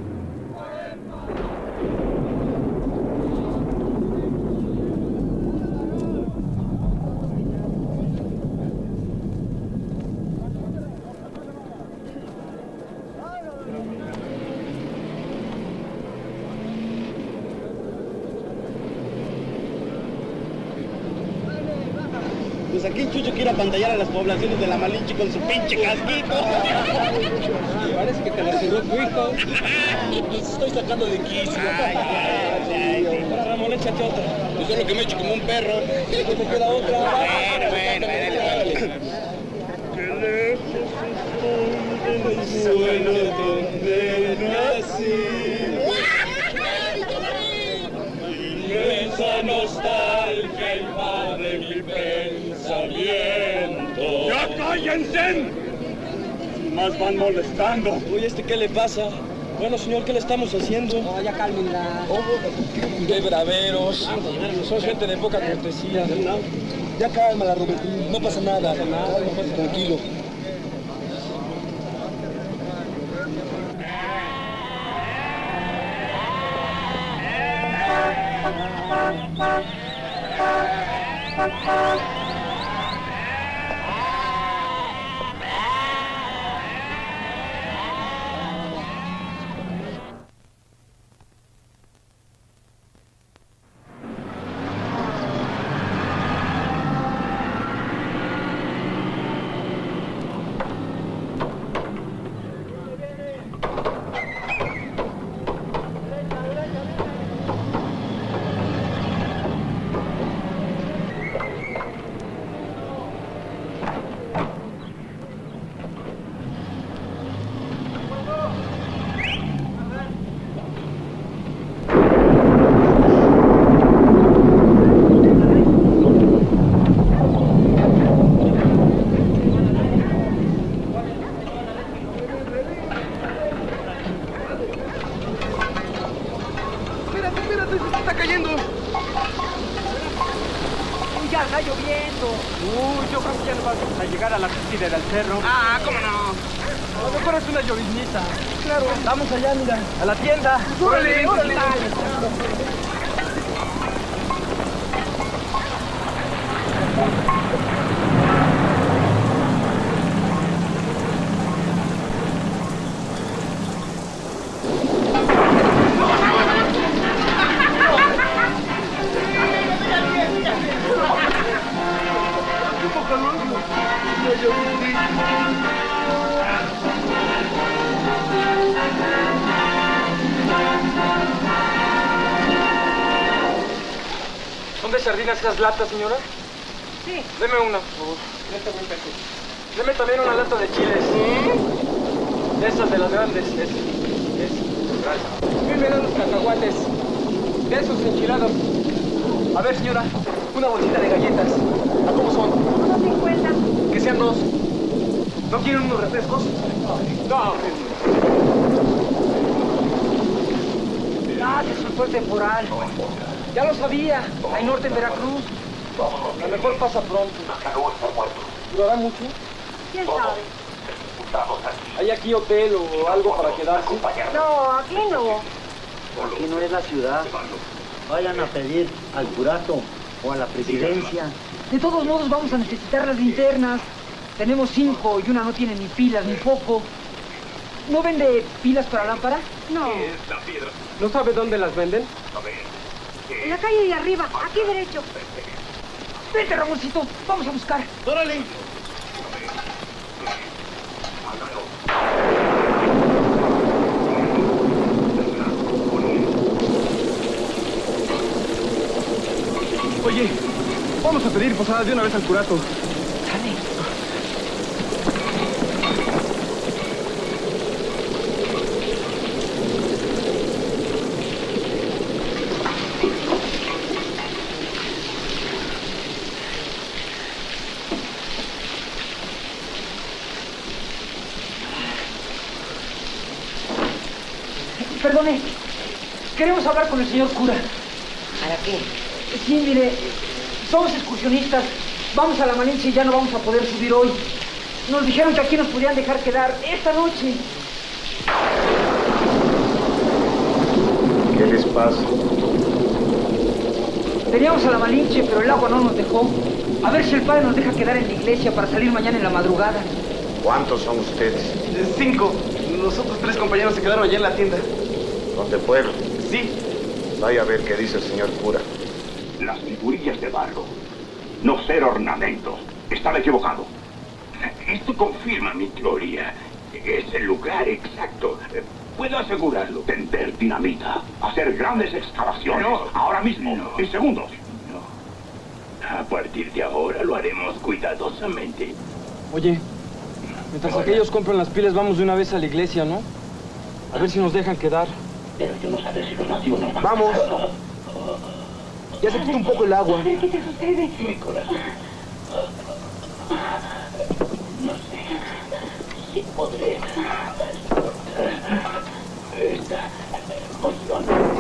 Pues aquí Chucho quiere apantallar a las poblaciones de la Malinche con su pinche casquito. Parece que te lo cerró tu hijo. Pues estoy sacando de quicio. Ay, ay, ay. Para Ramón, échate otra. Pues solo que me echo como un perro. ¿Qué te queda otra? Bueno, bueno, bueno. qué lejos estoy del suelo donde nací. Inmensa nostalgia ¡Cállense! Más van molestando. Oye, ¿este qué le pasa? Bueno, señor, ¿qué le estamos haciendo? No, ya cálmenla. Oh, de braveros. Son gente de poca cortesía. Ya cálmala, Robertín. No pasa nada. Tranquilo. ¡A la tienda! ¡Órale, órale! ¿Son de sardinas esas latas, señora? Sí. Deme una, por favor. Deme también una lata de chiles. De esas, de las grandes. Es, es. Gracias. Mí me dan los cacahuates. De esos enchilados. A ver, señora, una bolsita de galletas. ¿A cómo son? uno cincuenta. Que sean dos. ¿No quieren unos refrescos? No. Ah, se soltó el temporal. Ya lo sabía. Hay norte en Veracruz. A lo mejor pasa pronto. ¿Durará mucho? ¿Quién sabe? ¿Hay aquí hotel o algo para quedarse? No, aquí no. Aquí no es la ciudad. Vayan a pedir al curato o a la presidencia. De todos modos vamos a necesitar las linternas. Tenemos cinco y una no tiene ni pilas ni foco. ¿No vende pilas para lámpara? No. ¿No sabe dónde las venden? En la calle de arriba, aquí derecho. Vete, Ramoncito, vamos a buscar. ¡Órale! Oye, vamos a pedir posadas de una vez al curato. Dale. Perdone, queremos hablar con el señor cura. ¿Para qué? Sí, mire, somos excursionistas. Vamos a la Malinche y ya no vamos a poder subir hoy. Nos dijeron que aquí nos podían dejar quedar esta noche. ¿Qué les pasa? Veníamos a la Malinche, pero el agua no nos dejó. A ver si el padre nos deja quedar en la iglesia para salir mañana en la madrugada. ¿Cuántos son ustedes? Cinco. Los otros tres compañeros se quedaron allá en la tienda. ¿Son de pueblo? Sí. Vaya a ver qué dice el señor cura. Las figurillas de barro. No ser ornamentos. Estaba equivocado. Esto confirma mi teoría. Es el lugar exacto. Puedo asegurarlo. Tender dinamita. Hacer grandes excavaciones. No. Ahora mismo. No. En segundos. No. A partir de ahora lo haremos cuidadosamente. Oye, mientras aquellos compran las pilas, vamos de una vez a la iglesia, ¿no? A ver si nos dejan quedar. Pero yo no saber si los nativos nos van a ¡Vamos! dejar. Ya se quitó un poco el agua. ¿Qué te sucede? Mi corazón. No sé si podré soportar esta emoción.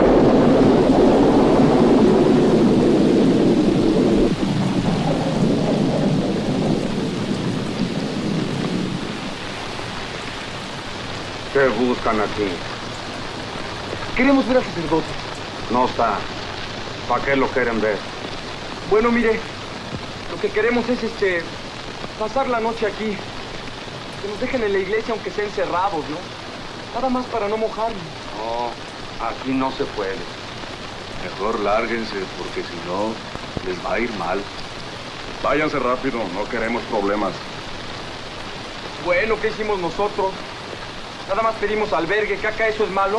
¿Qué buscan aquí? Queremos ver al sacerdote. No está. ¿Para qué lo quieren ver? Bueno, mire, lo que queremos es, este, pasar la noche aquí. Que nos dejen en la iglesia aunque sea encerrados, ¿no? Nada más para no mojarnos. No, aquí no se puede. Mejor lárguense, porque si no, les va a ir mal. Váyanse rápido, no queremos problemas. Bueno, ¿qué hicimos nosotros? Nada más pedimos albergue, ¿que acá eso es malo?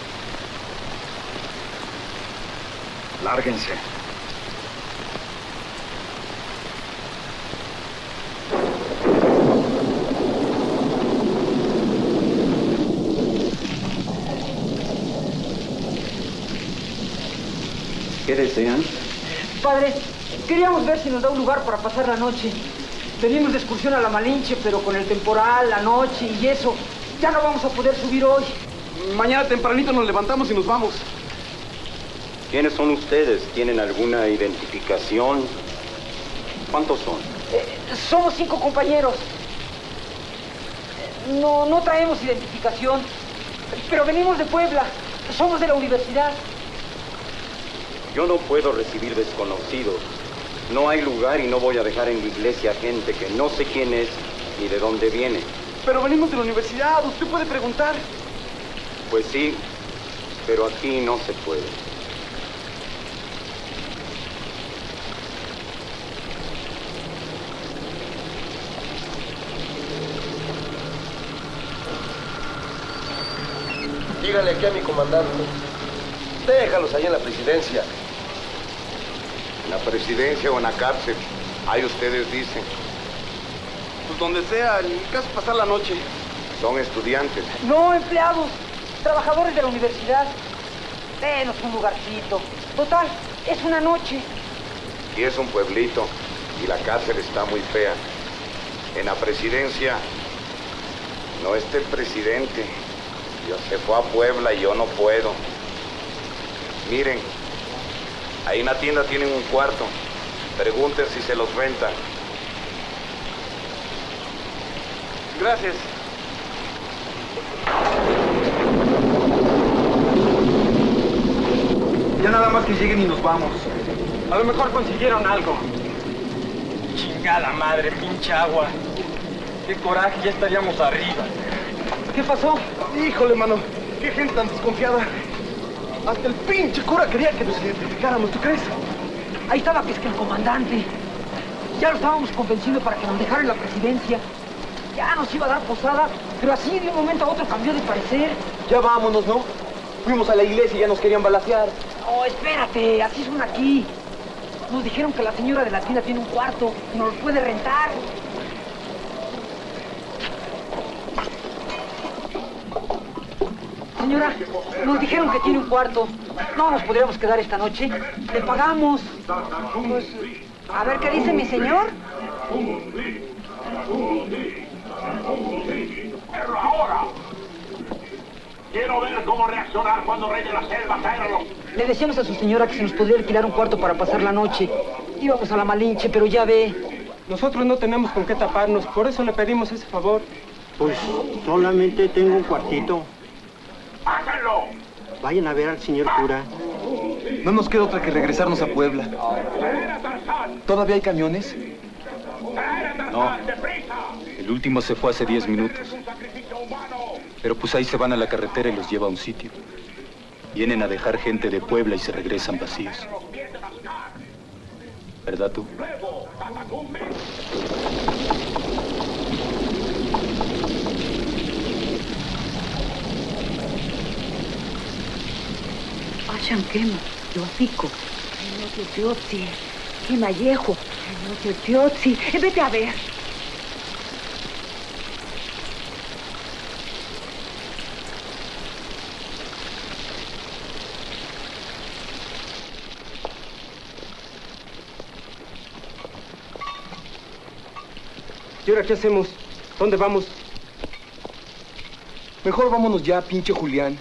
Lárguense. ¿Qué desean? Padre, queríamos ver si nos da un lugar para pasar la noche. Venimos de excursión a la Malinche, pero con el temporal, la noche y eso, ya no vamos a poder subir hoy. Mañana tempranito nos levantamos y nos vamos. ¿Quiénes son ustedes? ¿Tienen alguna identificación? ¿Cuántos son? Eh, somos cinco compañeros. No, no traemos identificación, pero venimos de Puebla. Somos de la universidad. Yo no puedo recibir desconocidos. No hay lugar y no voy a dejar en la iglesia gente que no sé quién es ni de dónde viene. Pero venimos de la universidad, usted puede preguntar. Pues sí, pero aquí no se puede. Dígale aquí a mi comandante. Déjalos ahí en la presidencia. En la presidencia o en la cárcel. Ahí ustedes dicen. Pues donde sea, el caso es pasar la noche. Son estudiantes. No, empleados, trabajadores de la universidad. Denos un lugarcito. Total, es una noche. Y es un pueblito. Y la cárcel está muy fea. En la presidencia no está el presidente. Dios se fue a Puebla y yo no puedo. Miren, ahí en la tienda tienen un cuarto. Pregunten si se los rentan. Gracias. Ya nada más que lleguen y nos vamos. A lo mejor consiguieron algo. Chingada madre, pinche agua. Qué coraje, ya estaríamos arriba. ¿Qué pasó? Híjole, mano, qué gente tan desconfiada. Hasta el pinche cura quería que nos identificáramos, ¿tú crees? Ahí estaba que es que el comandante. Ya lo estábamos convenciendo para que nos dejara en la presidencia. Ya nos iba a dar posada, pero así de un momento a otro cambió de parecer. Ya vámonos, ¿no? Fuimos a la iglesia y ya nos querían balacear. No, espérate, así son aquí. Nos dijeron que la señora de la tienda tiene un cuarto y nos lo puede rentar. Señora, nos dijeron que tiene un cuarto. No nos podríamos quedar esta noche. Le pagamos. Pues, a ver qué dice mi señor. Pero ahora quiero ver cómo reaccionar cuando Rey de la Selva caiga a los... Le decíamos a su señora que se nos podría alquilar un cuarto para pasar la noche. Íbamos a la Malinche, pero ya ve. Nosotros no tenemos con qué taparnos, por eso le pedimos ese favor. Pues solamente tengo un cuartito. ¡Háganlo! Vayan a ver al señor cura. No nos queda otra que regresarnos a Puebla. ¿Todavía hay camiones? No. El último se fue hace diez minutos. Pero pues ahí se van a la carretera y los lleva a un sitio. Vienen a dejar gente de Puebla y se regresan vacíos. ¿Verdad tú? Achan quema, yo pico. Ay, no te teotzi, qué mallejo. Ay, no te teotzi. Eh, vete a ver. ¿Y ahora qué hacemos? ¿Dónde vamos? Mejor vámonos ya, pinche Julián.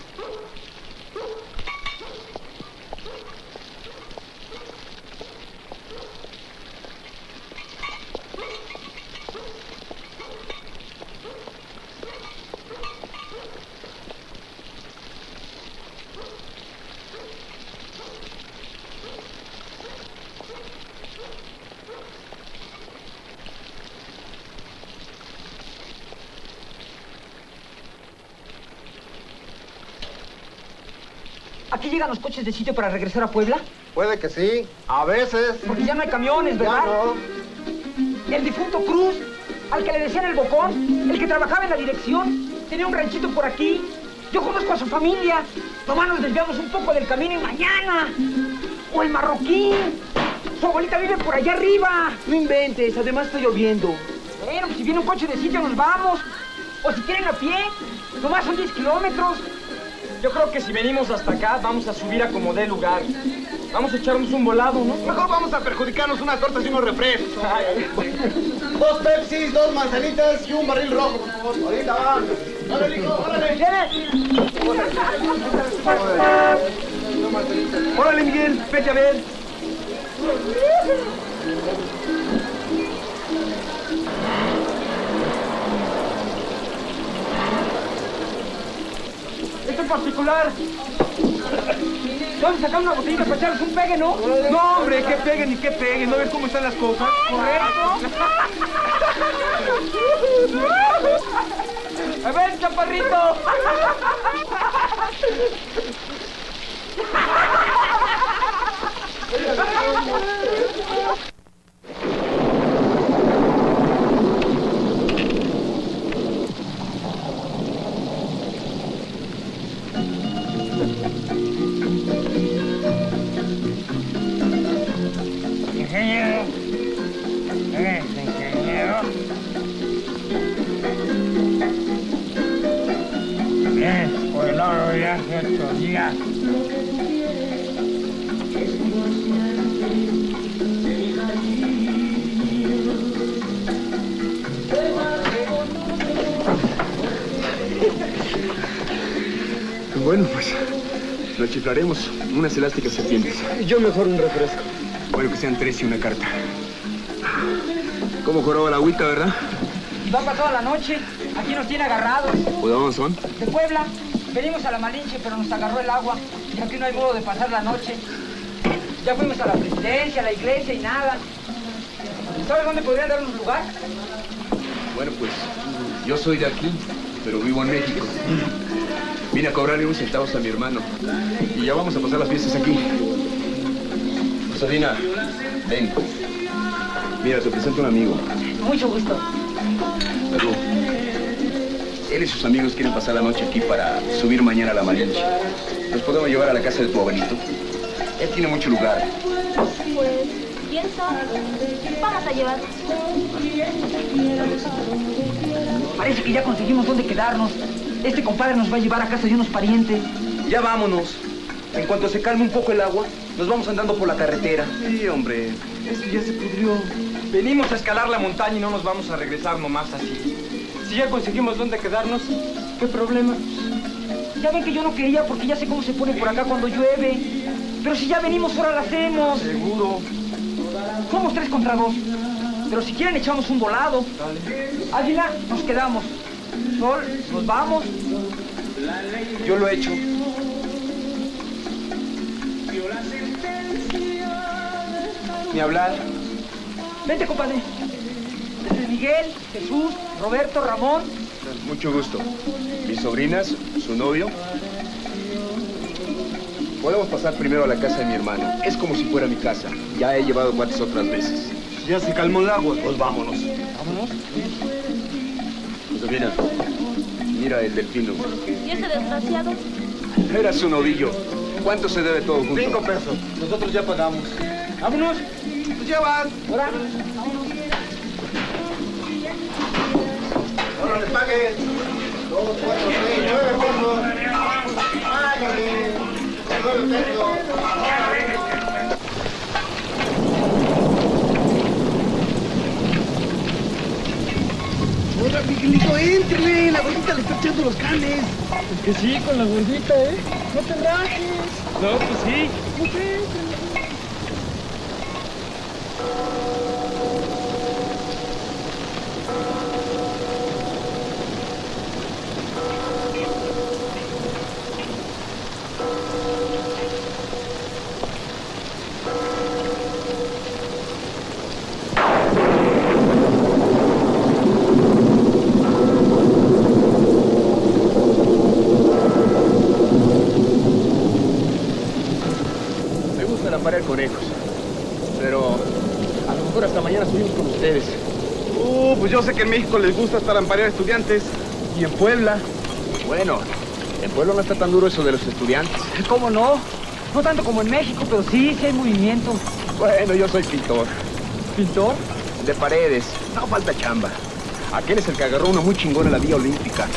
¿Aquí llegan los coches de sitio para regresar a Puebla? Puede que sí, a veces. Porque ya no hay camiones, ¿verdad? Ya no. El difunto Cruz, al que le decían el bocón, el que trabajaba en la dirección, tenía un ranchito por aquí. Yo conozco a su familia. Nomás nos desviamos un poco del camino y mañana. O el marroquín. Su abuelita vive por allá arriba. No inventes, además está lloviendo. Bueno, pues si viene un coche de sitio nos vamos. O si quieren a pie, nomás son diez kilómetros. Yo creo que si venimos hasta acá, vamos a subir a como dé lugar. Vamos a echarnos un volado, ¿no? Mejor vamos a perjudicarnos unas tortas y unos refrescos. Dos Pepsis, dos manzanitas y un barril rojo, por favor. Ahorita va. ¡Órale, hijo! ¡Órale! Órale, Miguel, vete a ver. Esto en particular. Vamos a sacar una botellita para echarles un pegue, ¿no? No, hombre, que peguen y que peguen. ¿No ves cómo están las cosas? Correcto. A ver, chaparrito. Ingeniero. Eh, ingeniero. Bien, por el oro ya hace ocho días. Bueno, pues nos chiflaremos unas elásticas serpientes. Yo mejor un refresco. Bueno, que sean tres y una carta. ¿Cómo joroba la agüita, verdad? Y va para toda la noche. Aquí nos tiene agarrados. ¿O de dónde son? De Puebla. Venimos a la Malinche, pero nos agarró el agua. Y aquí no hay modo de pasar la noche. Ya fuimos a la presidencia, a la iglesia y nada. ¿Sabes dónde podrían darnos lugar? Bueno, pues yo soy de aquí, pero vivo en México. Vine a cobrarle unos centavos a mi hermano. Y ya vamos a pasar las fiestas aquí. Rosalina, ven. Mira, te presento a un amigo. Mucho gusto. Salud. Él y sus amigos quieren pasar la noche aquí para subir mañana a la Malinche. ¿Nos podemos llevar a la casa de tu abuelito? Él tiene mucho lugar. Pues, ¿quién sabe? Vamos a llevarnos. Parece que ya conseguimos dónde quedarnos. Este compadre nos va a llevar a casa de unos parientes. Ya vámonos. En cuanto se calme un poco el agua, nos vamos andando por la carretera. Sí, hombre. Esto ya se pudrió. Venimos a escalar la montaña y no nos vamos a regresar nomás así. Si ya conseguimos dónde quedarnos, ¿qué problema? Ya ven que yo no quería porque ya sé cómo se pone por acá cuando llueve. Pero si ya venimos, ahora lo hacemos. Seguro. Somos tres contra dos. Pero si quieren, echamos un volado. Dale. Águila, nos quedamos. Sol, nos vamos. Yo lo he hecho. Ni hablar. Vente, compadre. Este es Miguel, Jesús, Roberto, Ramón. Mucho gusto. Mis sobrinas, su novio. Podemos pasar primero a la casa de mi hermano. Es como si fuera mi casa. Ya he llevado guantes otras veces. Ya se calmó el agua. Pues vámonos. Vámonos. Josefina, mira el delfino. ¿Y ese desgraciado? Era su novillo. ¿Cuánto se debe todo junto? Cinco pesos. Nosotros ya pagamos. Vámonos. Pues ya van. Ahora. Ahora les paguen. Dos, cuatro, seis, nueve pesos. Págale. Nueve pesos. Angelito, éntrele. La gordita le está echando los canes. Es que sí, con la gordita, ¿eh? No te rajes. No, pues sí. Pues éntrele. Parar conejos. Pero a lo mejor hasta mañana subimos con ustedes. Uh, pues yo sé que en México les gusta estar amparar estudiantes. Y en Puebla. Bueno, en Puebla no está tan duro eso de los estudiantes. ¿Cómo no? No tanto como en México, pero sí, sí hay movimiento. Bueno, yo soy pintor. ¿Pintor? De paredes. No falta chamba. Aquel es el que agarró uno muy chingón en la Vía Olímpica.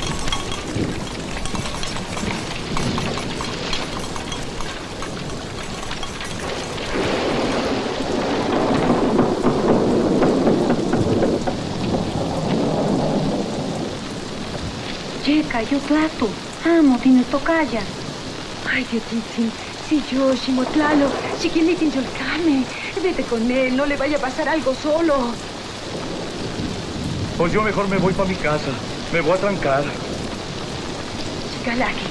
Checa, yo plato. Amo, tienes tocaya. Ay, Diotitzin, si yo, Ximotlalo, Chiquilitin Yolcame. Vete con él, no le vaya a pasar algo solo. Pues yo mejor me voy para mi casa. Me voy a trancar. Chicalaqui.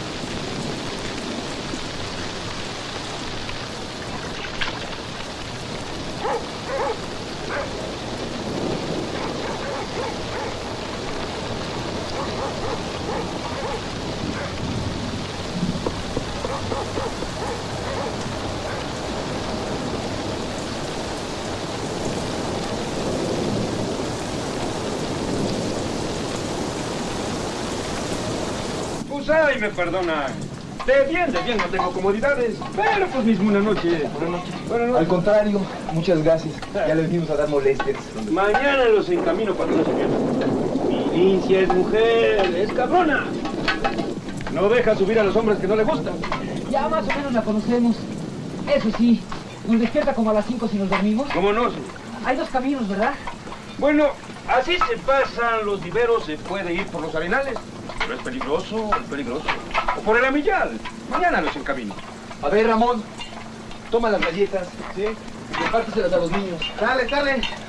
Ay, me perdona. De bien, de bien, no tengo comodidades. Pero pues mismo una noche. Buenas noches. Buenas noches. Al contrario, muchas gracias. Ya les vinimos a dar molestias. Mañana los encamino para que no se pierdan. Mi Lincia es mujer, es cabrona. No deja subir a los hombres que no le gustan. Ya más o menos la conocemos. Eso sí, nos despierta como a las cinco si nos dormimos. ¿Cómo no? Hay dos caminos, ¿verdad? Bueno, así se pasan los viveros, se puede ir por los arenales. Pero es peligroso, es peligroso. O por el amillal. Mañana los encamino. A ver, Ramón, toma las galletas, ¿sí? Y repárteselas a los niños. Dale, dale.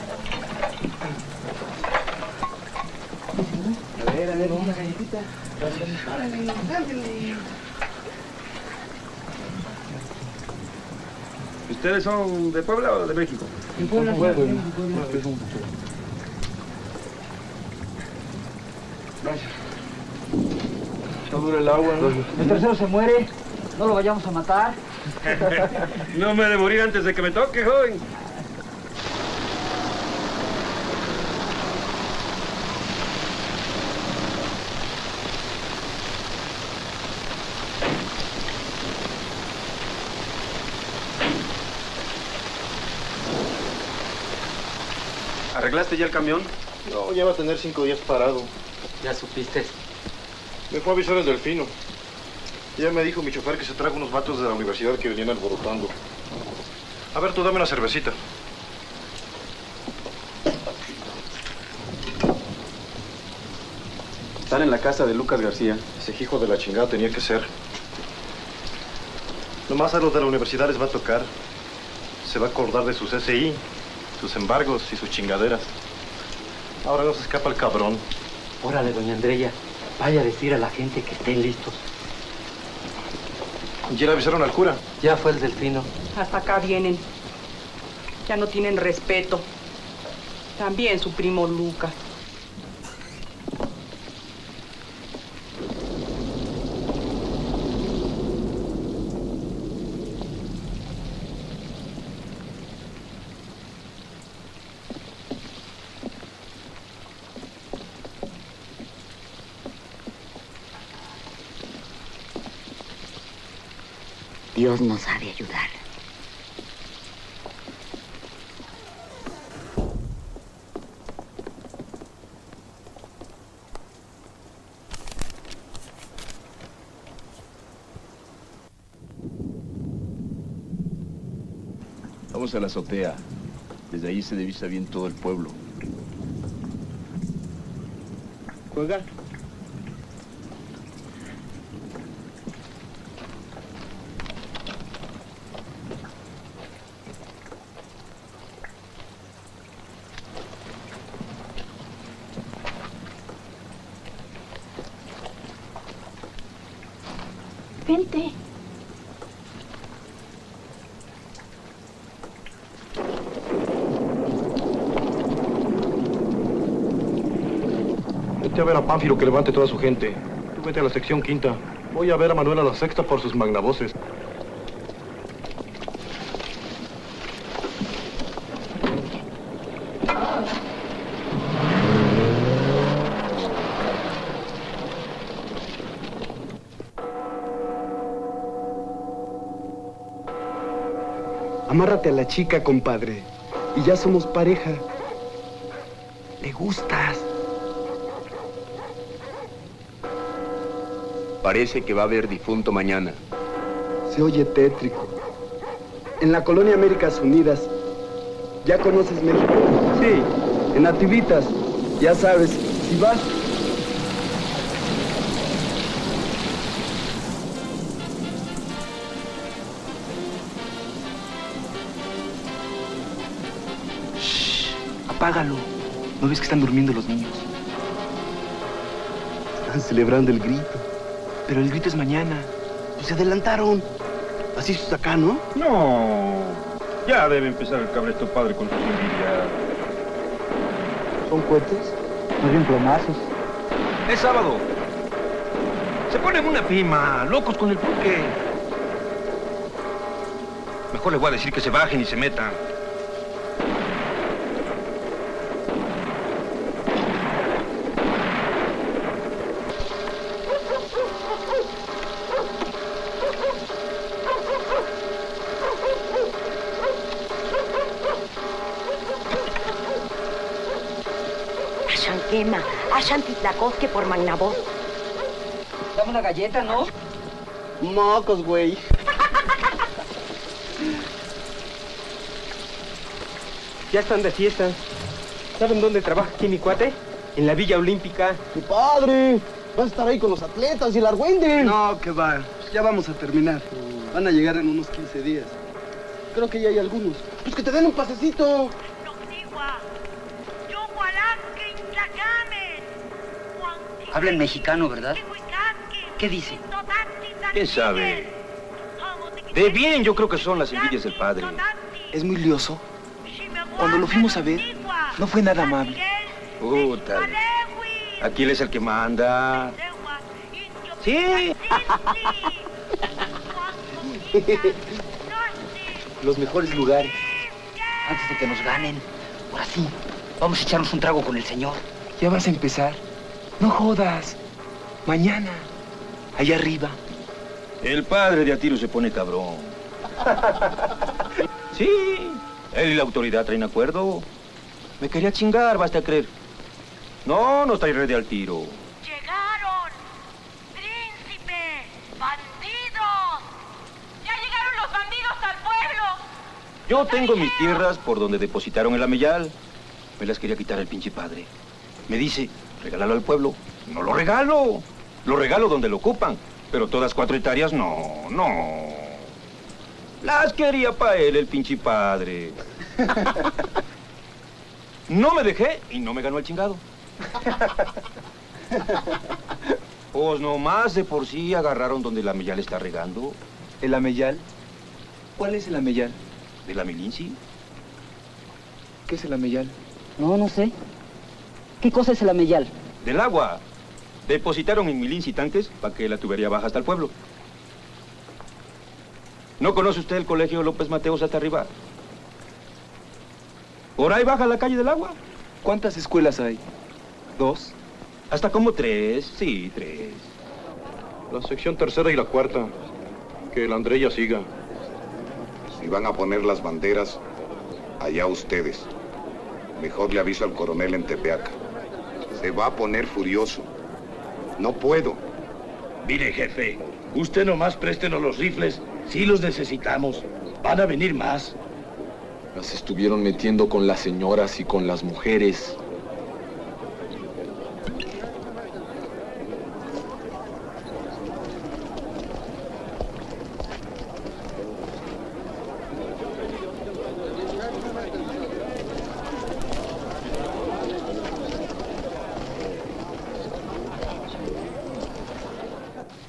A ver, a ver, una galletita. Dale, dale. ¿Ustedes son de Puebla o de México? De Puebla. De Puebla. De Puebla. Gracias. Está duro el agua, ¿no? El tercero se muere, no lo vayamos a matar. No me he de morir antes de que me toque, joven. ¿Arreglaste ya el camión? No, ya va a tener cinco días parado. ¿Ya supiste? Me fue a avisar el Delfino. Ya me dijo mi chofer que se traga unos vatos de la universidad que venían alborotando. A ver, tú dame una cervecita. Están en la casa de Lucas García. Ese hijo de la chingada tenía que ser. Nomás a los de la universidad les va a tocar. Se va a acordar de sus S I, sus embargos y sus chingaderas. Ahora no se escapa el cabrón. Órale, doña Andrea. Vaya a decir a la gente que estén listos. ¿Ya le avisaron al cura? Ya fue el Delfino. Hasta acá vienen. Ya no tienen respeto. También su primo Lucas. Dios nos ha de ayudar. Vamos a la azotea. Desde ahí se divisa bien todo el pueblo. Juega. Vente. Vete a ver a Pánfilo que levante toda su gente. Tú vete a la sección quinta. Voy a ver a Manuel a la sexta por sus magnavoces. Amárrate a la chica, compadre. Y ya somos pareja. Le gustas. Parece que va a haber difunto mañana. Se oye tétrico. En la colonia Américas Unidas. ¿Ya conoces México? Sí, en Nativitas. Ya sabes, si vas... Apágalo. ¿No ves que están durmiendo los niños? Están celebrando el grito. Pero el grito es mañana. Pues se adelantaron. Así es acá, ¿no? No. Ya debe empezar el cabresto padre con sus envidias. ¿Son cohetes? Más bien plomazos. Es sábado. Se ponen una pima, locos con el pulque. Mejor les voy a decir que se bajen y se metan. Quema, Ashan Titlacosque por Magnavoz. Dame una galleta, ¿no? Mocos, güey. Ya están de fiesta. ¿Saben dónde trabaja aquí mi cuate? En la Villa Olímpica. ¡Mi padre! Vas a estar ahí con los atletas y el argüende. No, que va. Ya vamos a terminar. Van a llegar en unos quince días. Creo que ya hay algunos. Pues que te den un pasecito. Habla en mexicano, ¿verdad? ¿Qué dice? ¿Quién sabe? De bien yo creo que son las envidias del padre. Es muy lioso. Cuando lo fuimos a ver, no fue nada amable. Puta. Aquí él es el que manda. Sí. Los mejores lugares. Antes de que nos ganen. Ahora sí, vamos a echarnos un trago con el señor. Ya vas a empezar. No jodas. Mañana. Allá arriba. El padre de Atiro se pone cabrón. Sí. Él y la autoridad traen acuerdo. Me quería chingar, basta creer. No, no está irre de al tiro. ¡Llegaron! ¡Príncipe! ¡Bandidos! ¡Ya llegaron los bandidos al pueblo! Yo tengo mis tierras por donde depositaron el ameyal. Me las quería quitar el pinche padre. Me dice, regálalo al pueblo. No lo regalo. Lo regalo donde lo ocupan. Pero todas cuatro hectáreas, no, no. Las quería para él el pinche padre. No me dejé y no me ganó el chingado. Pues nomás de por sí agarraron donde el ameyal está regando. ¿El ameyal? ¿Cuál es el ameyal? ¿De la Milinci? ¿Qué es el ameyal? No, no sé. ¿Qué cosa es el ameyal? Del agua. Depositaron en Milinci tanques para que la tubería baja hasta el pueblo. ¿No conoce usted el colegio López Mateos hasta arriba? Por ahí baja la calle del agua. ¿Cuántas escuelas hay? ¿Dos? Hasta como tres, sí, tres. La sección tercera y la cuarta. Que el Andrea siga. Si van a poner las banderas, allá ustedes. Mejor le aviso al coronel en Tepeaca. Se va a poner furioso. No puedo. Mire, jefe, usted nomás préstenos los rifles. Sí los necesitamos. Van a venir más. Las estuvieron metiendo con las señoras y con las mujeres.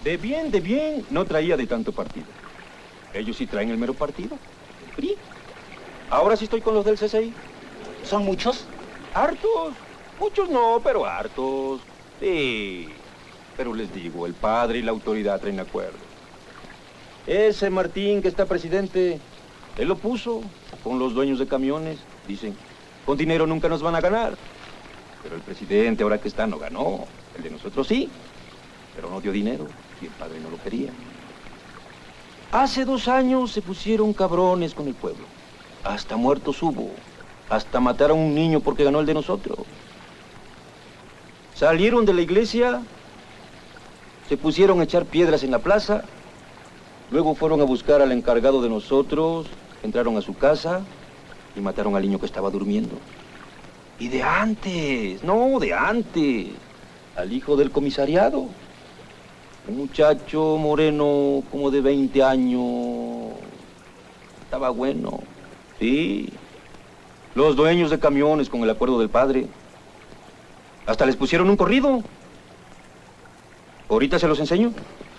De bien, de bien, no traía de tanto partido. Ellos sí traen el mero partido, el P R I. Ahora sí estoy con los del C C I. ¿Son muchos? Hartos. Muchos no, pero hartos. Sí. Pero les digo, el padre y la autoridad traen acuerdo. Ese Martín que está presidente, él lo puso con los dueños de camiones. Dicen, con dinero nunca nos van a ganar. Pero el presidente, ahora que está, no ganó. El de nosotros sí, pero no dio dinero y el padre no lo quería. Hace dos años se pusieron cabrones con el pueblo. Hasta muertos hubo. Hasta mataron a un niño porque ganó el de nosotros. Salieron de la iglesia, se pusieron a echar piedras en la plaza, luego fueron a buscar al encargado de nosotros, entraron a su casa y mataron al niño que estaba durmiendo. Y de antes, no, de antes, al hijo del comisariado. Un muchacho moreno como de veinte años. Estaba bueno, sí. Los dueños de camiones con el acuerdo del padre. Hasta les pusieron un corrido. Ahorita se los enseño.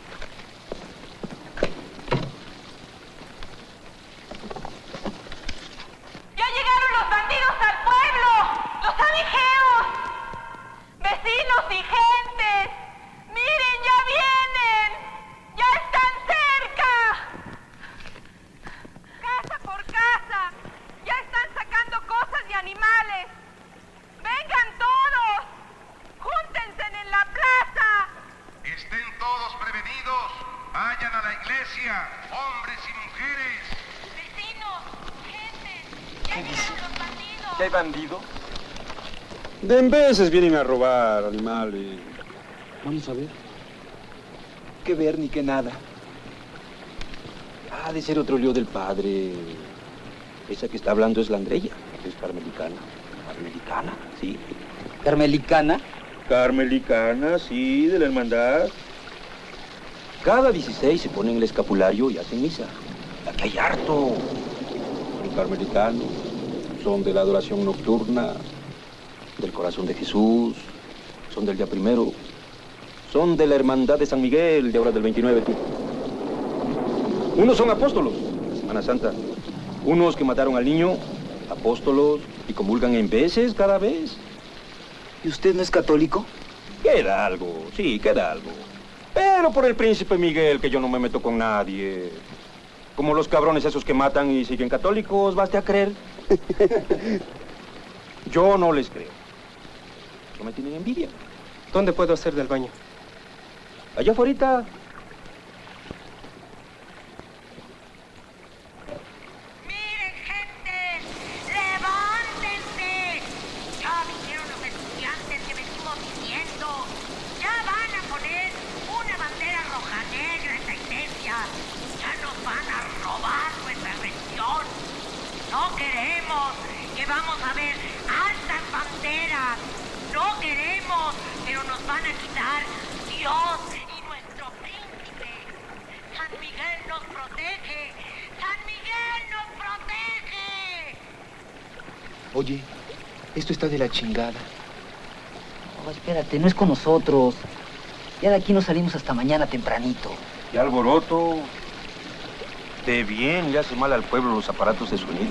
¡Ya llegaron los bandidos al pueblo! ¡Los abigeos! ¡Vecinos y gentes! ¡Miren, ya vienen! ¡Ya están cerca! Casa por casa. Ya están sacando cosas y animales. ¡Vengan todos! ¡Júntense en la plaza! Estén todos prevenidos. Vayan a la iglesia, hombres y mujeres. Vecinos, gente, ya llegaron los bandidos. ¿Ya hay bandido? De en veces vienen a robar, animales. Vamos a ver. Que ver ni que nada. Ha de ser otro lío del padre. Esa que está hablando es la Andrea, es carmelicana. ¿Carmelicana? Sí. ¿Carmelicana? Carmelicana, sí, de la hermandad. Cada dieciséis se ponen el escapulario y hacen misa. Aquí hay harto. Son carmelicanos, son de la adoración nocturna, del corazón de Jesús, son del día primero, son de la hermandad de San Miguel, de ahora del veintinueve. Unos son apóstolos, Semana Santa. Unos que mataron al niño, apóstolos, y comulgan en veces cada vez. ¿Y usted no es católico? Queda algo, sí, queda algo. Pero por el príncipe Miguel, que yo no me meto con nadie. Como los cabrones esos que matan y siguen católicos, baste a creer. Yo no les creo. No me tienen envidia. ¿Dónde puedo hacer del baño? Allá afuera. No queremos que vamos a ver altas banderas. No queremos, pero nos van a quitar Dios y nuestro príncipe. San Miguel nos protege. San Miguel nos protege. Oye, esto está de la chingada. No, espérate, no es con nosotros. Ya de aquí no salimos hasta mañana tempranito. Y alboroto. De bien le hace mal al pueblo los aparatos de sonido.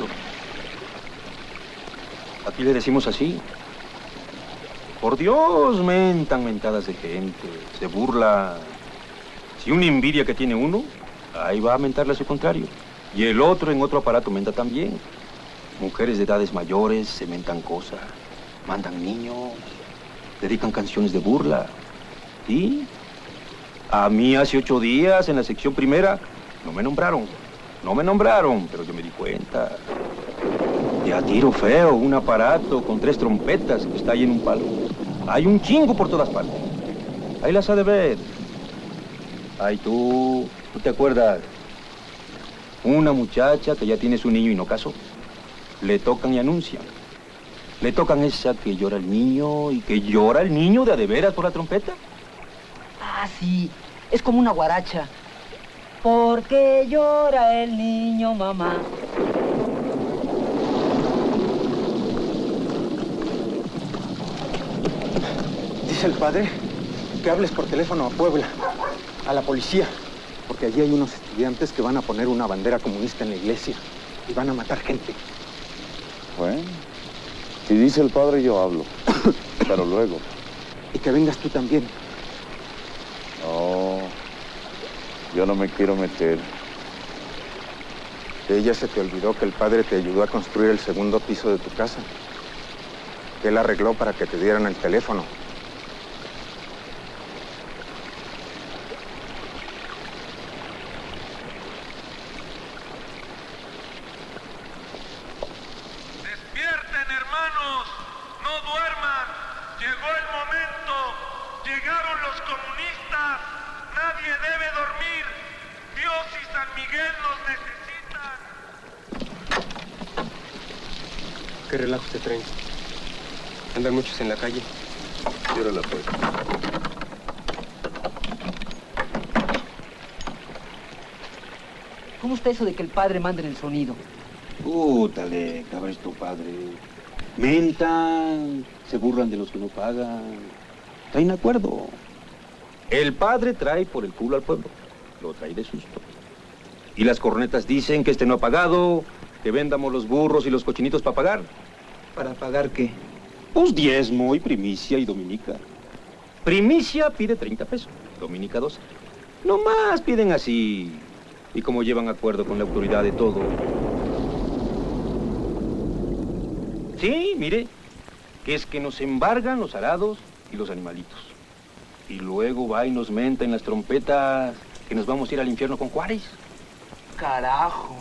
Aquí le decimos así. Por Dios, mentan mentadas de gente, se burla. Si una envidia que tiene uno, ahí va a mentarle a su contrario. Y el otro en otro aparato menta también. Mujeres de edades mayores se mentan cosas, mandan niños, dedican canciones de burla. ¿Y? A mí hace ocho días en la sección primera no me nombraron. No me nombraron, pero yo me di cuenta. De a tiro feo, un aparato con tres trompetas que está ahí en un palo. Hay un chingo por todas partes. Ahí las ha de ver. Ay, tú, ¿tú te acuerdas? Una muchacha que ya tiene su niño y no casó. Le tocan y anuncian. Le tocan esa que llora el niño y que llora el niño de a de veras por la trompeta. Ah, sí, es como una guaracha. ¿Por qué llora el niño, mamá? Dice el padre que hables por teléfono a Puebla. A la policía. Porque allí hay unos estudiantes que van a poner una bandera comunista en la iglesia. Y van a matar gente. Bueno, si dice el padre yo hablo. Pero luego. Y que vengas tú también. No, yo no me quiero meter. Que ella se te olvidó que el padre te ayudó a construir el segundo piso de tu casa. Que él arregló para que te dieran el teléfono. Despierten, hermanos, no duerman. Llegó el momento. Llegaron los comunistas. Nadie debe dormir. Dios y San Miguel nos necesitan. ¿Qué relajo te traen? ¿Andan muchos en la calle? Cierra la puerta. ¿Cómo está eso de que el padre mande en el sonido? Pútale, cabresto padre. Mentan, se burlan de los que no pagan. Traen acuerdo. El padre trae por el culo al pueblo. Lo trae de susto. Y las cornetas dicen que este no ha pagado, que vendamos los burros y los cochinitos para pagar. ¿Para pagar qué? Pues diezmo y primicia y dominica. Primicia pide treinta pesos, dominica doce. No más piden así. Y como llevan acuerdo con la autoridad de todo. Sí, mire, que es que nos embargan los arados y los animalitos. Y luego va y nos menta en las trompetas que nos vamos a ir al infierno con Juárez. Carajo.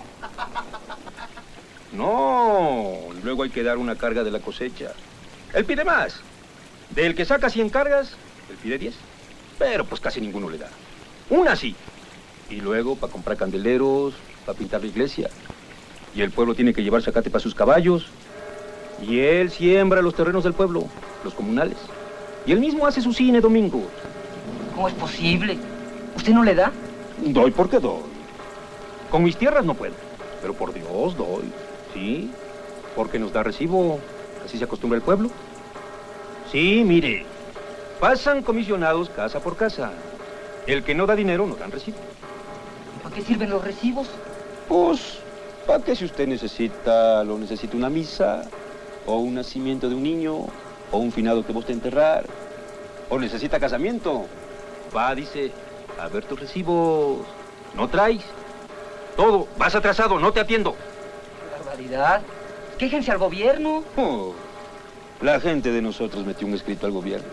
No, luego hay que dar una carga de la cosecha. Él pide más. Del que saca cien cargas, él pide diez. Pero pues casi ninguno le da. Una sí. Y luego para comprar candeleros, para pintar la iglesia. Y el pueblo tiene que llevar zacate para sus caballos. Y él siembra los terrenos del pueblo, los comunales. Y él mismo hace su cine domingos. ¿Cómo es posible? ¿Usted no le da? Doy porque doy. Con mis tierras no puedo, pero por Dios doy, ¿sí? Porque nos da recibo, así se acostumbra el pueblo. Sí, mire, pasan comisionados casa por casa. El que no da dinero no dan recibo. ¿Para qué sirven los recibos? Pues, para que si usted necesita, lo necesita una misa, o un nacimiento de un niño, o un finado que guste enterrar, o necesita casamiento. Va, dice, a ver tus recibos. ¿No traes? Todo, vas atrasado, no te atiendo. ¡Qué barbaridad! ¡Quéjense al gobierno! Oh, la gente de nosotros metió un escrito al gobierno.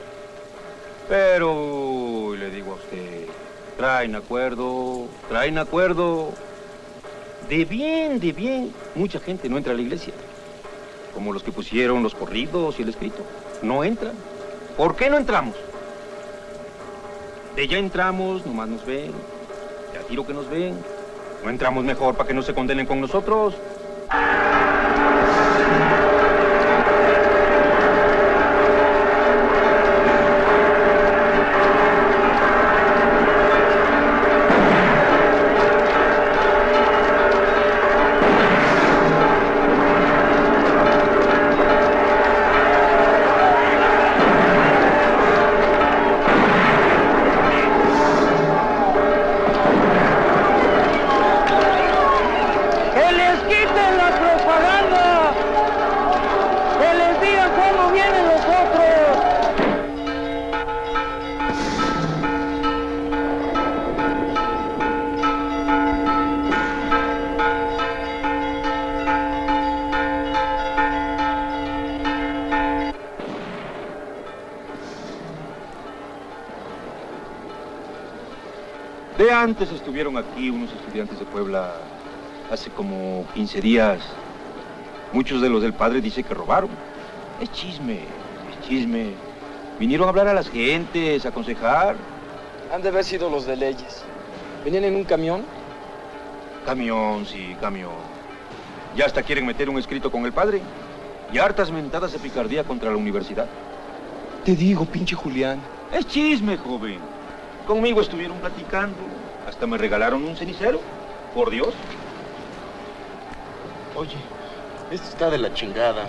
Pero, le digo a usted, traen acuerdo, traen acuerdo. De bien, de bien, mucha gente no entra a la iglesia. Como los que pusieron los corridos y el escrito. No entran. ¿Por qué no entramos? De ya entramos, nomás nos ven. De a tiro que nos ven. ¿No entramos mejor para que no se condenen con nosotros? Antes estuvieron aquí unos estudiantes de Puebla hace como quince días. Muchos de los del padre dicen que robaron. Es chisme, es chisme. Vinieron a hablar a las gentes, a aconsejar. Han de haber sido los de leyes. ¿Venían en un camión? Camión, sí, camión. Ya hasta quieren meter un escrito con el padre. Y hartas mentadas de picardía contra la universidad. Te digo, pinche Julián. Es chisme, joven. Conmigo estuvieron platicando. Hasta me regalaron un cenicero. Por Dios. Oye, esto está de la chingada.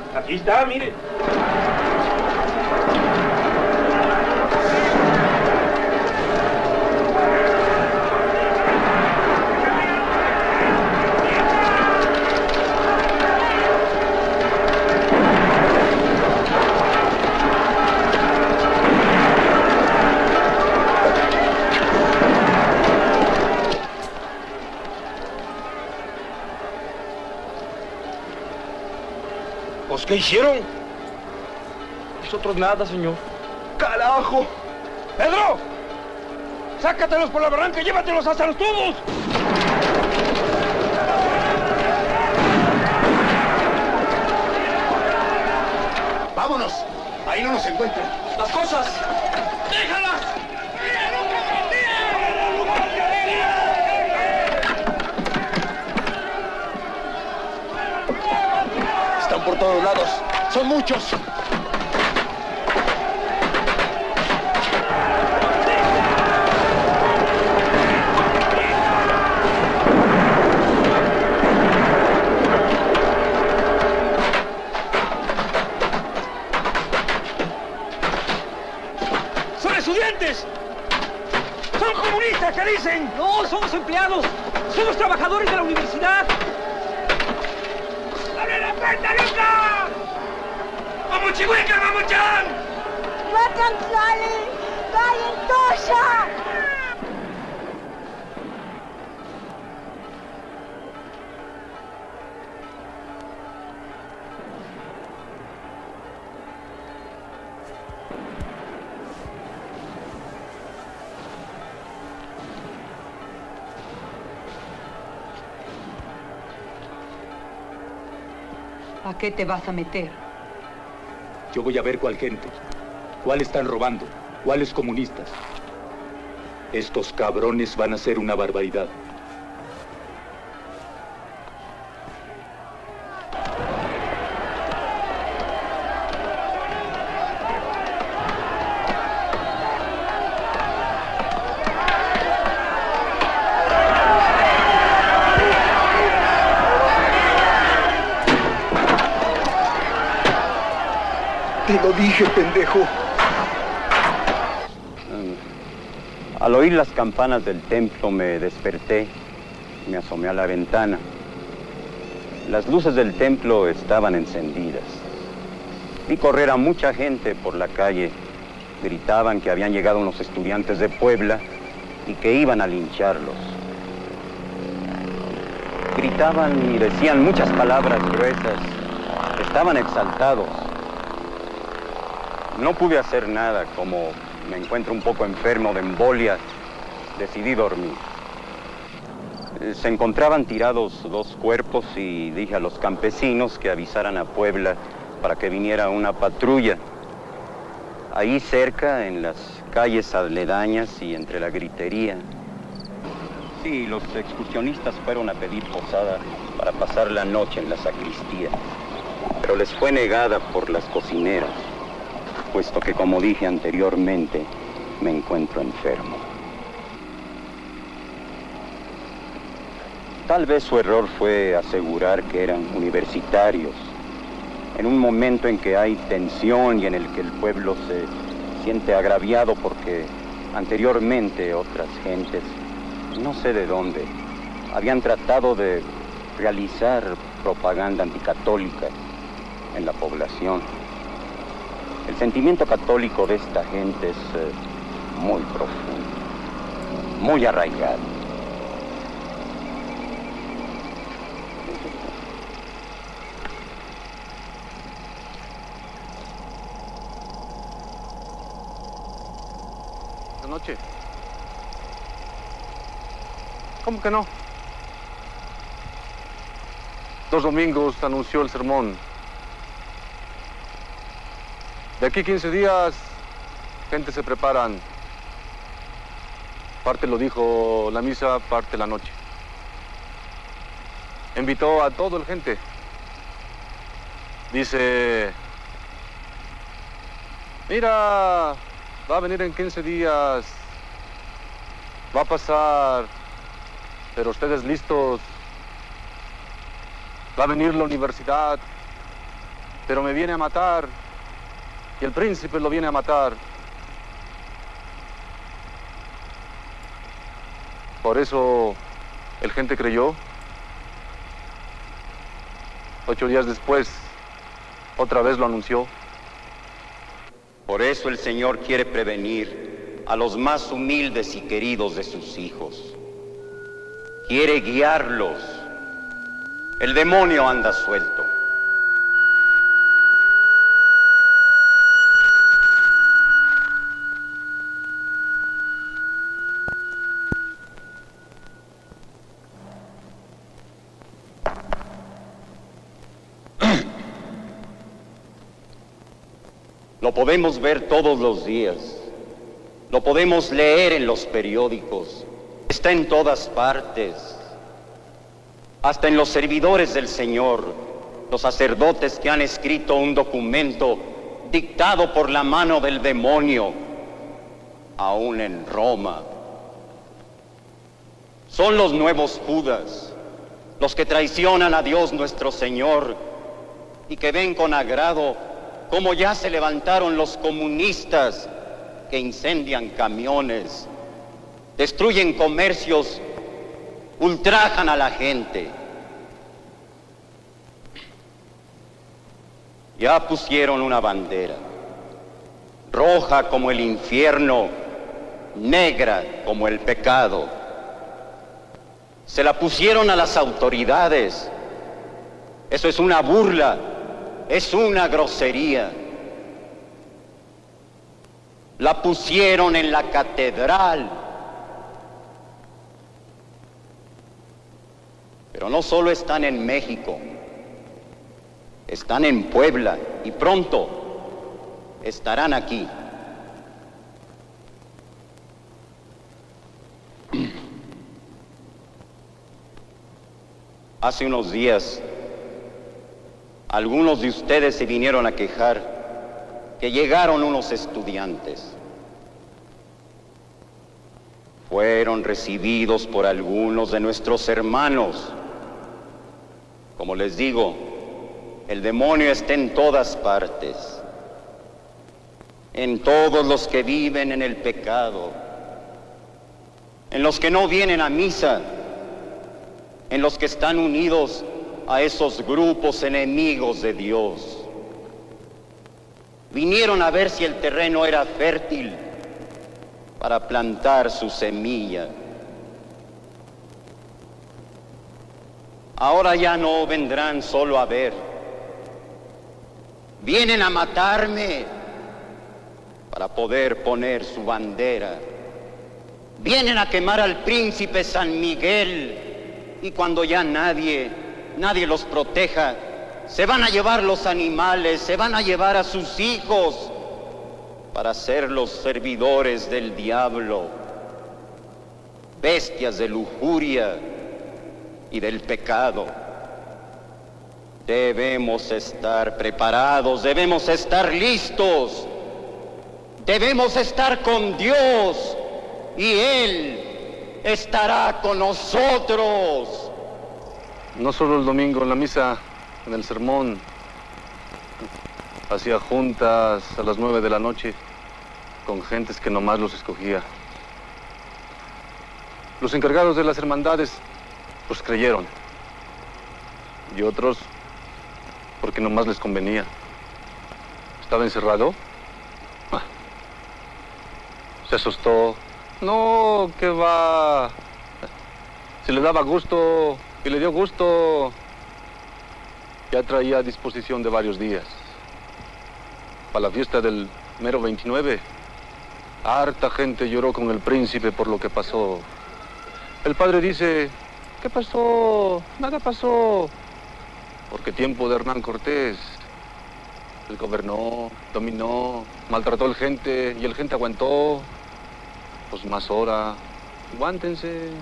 Aquí está, mire. ¿Qué hicieron? Nosotros nada, señor. ¡Carajo! ¡Pedro! ¡Sácatelos por la barranca y llévatelos hasta los tubos! ¡Vámonos! Ahí no nos encuentran. ¡Las cosas! ¡Déjalas! Están por todos lados. Son muchos. ¡Son estudiantes! ¡Son comunistas, que dicen! No, somos empleados. Somos trabajadores de la universidad. ¡Abre la puerta, Luca! ¡Vamos, Chihuahua, vamos, Chan! ¡Matan, Sally! ¡Vayan, Tosha! ¿A qué te vas a meter? Yo voy a ver cuál gente, cuál están robando, cuáles comunistas. Estos cabrones van a hacer una barbaridad. Te lo dije, pendejo. Al oír las campanas del templo me desperté, me asomé a la ventana. Las luces del templo estaban encendidas. Vi correr a mucha gente por la calle. Gritaban que habían llegado unos estudiantes de Puebla y que iban a lincharlos. Gritaban y decían muchas palabras gruesas. Estaban exaltados. No pude hacer nada, como me encuentro un poco enfermo de embolia, decidí dormir. Se encontraban tirados dos cuerpos y dije a los campesinos que avisaran a Puebla para que viniera una patrulla. Ahí cerca, en las calles aledañas y entre la gritería. Sí, los excursionistas fueron a pedir posada para pasar la noche en la sacristía, pero les fue negada por las cocineras, puesto que, como dije anteriormente, me encuentro enfermo. Tal vez su error fue asegurar que eran universitarios, en un momento en que hay tensión y en el que el pueblo se siente agraviado porque anteriormente otras gentes, no sé de dónde, habían tratado de realizar propaganda anticatólica en la población. El sentimiento católico de esta gente es eh, muy profundo, muy arraigado. Buenas noches. ¿Cómo que no? Dos domingos anunció el sermón. De aquí quince días, gente se preparan. Parte lo dijo la misa, parte la noche. Invitó a todo el gente. Dice, mira, va a venir en quince días, va a pasar, pero ustedes listos, va a venir la universidad, pero me viene a matar. Y el príncipe lo viene a matar. Por eso el gente creyó. Ocho días después, otra vez lo anunció. Por eso el Señor quiere prevenir a los más humildes y queridos de sus hijos. Quiere guiarlos. El demonio anda suelto. Lo podemos ver todos los días, lo podemos leer en los periódicos, está en todas partes, hasta en los servidores del Señor, los sacerdotes que han escrito un documento dictado por la mano del demonio, aún en Roma. Son los nuevos Judas, los que traicionan a Dios nuestro Señor y que ven con agrado como ya se levantaron los comunistas que incendian camiones, destruyen comercios, ultrajan a la gente. Ya pusieron una bandera, roja como el infierno, negra como el pecado. Se la pusieron a las autoridades. Eso es una burla. Es una grosería. La pusieron en la catedral. Pero no solo están en México, están en Puebla y pronto estarán aquí. Hace unos días, algunos de ustedes se vinieron a quejar que llegaron unos estudiantes. Fueron recibidos por algunos de nuestros hermanos. Como les digo, el demonio está en todas partes, en todos los que viven en el pecado, en los que no vienen a misa, en los que están unidos a esos grupos enemigos de Dios. Vinieron a ver si el terreno era fértil para plantar su semilla. Ahora ya no vendrán solo a ver. Vienen a matarme para poder poner su bandera. Vienen a quemar al príncipe San Miguel y cuando ya nadie nadie los proteja, se van a llevar los animales, se van a llevar a sus hijos para ser los servidores del diablo, bestias de lujuria y del pecado. Debemos estar preparados, debemos estar listos, debemos estar con Dios y Él estará con nosotros. No solo el domingo en la misa, en el sermón, hacía juntas a las nueve de la noche con gentes que nomás los escogía. Los encargados de las hermandades, pues creyeron. Y otros, porque nomás les convenía. Estaba encerrado. Ah. Se asustó. No, ¿qué va? Si le daba gusto y le dio gusto, ya traía a disposición de varios días. Para la fiesta del mero veintinueve, harta gente lloró con el príncipe por lo que pasó. El padre dice, ¿qué pasó? Nada pasó. Porque tiempo de Hernán Cortés, él gobernó, dominó, maltrató al gente y el gente aguantó. Pues más hora, aguántense.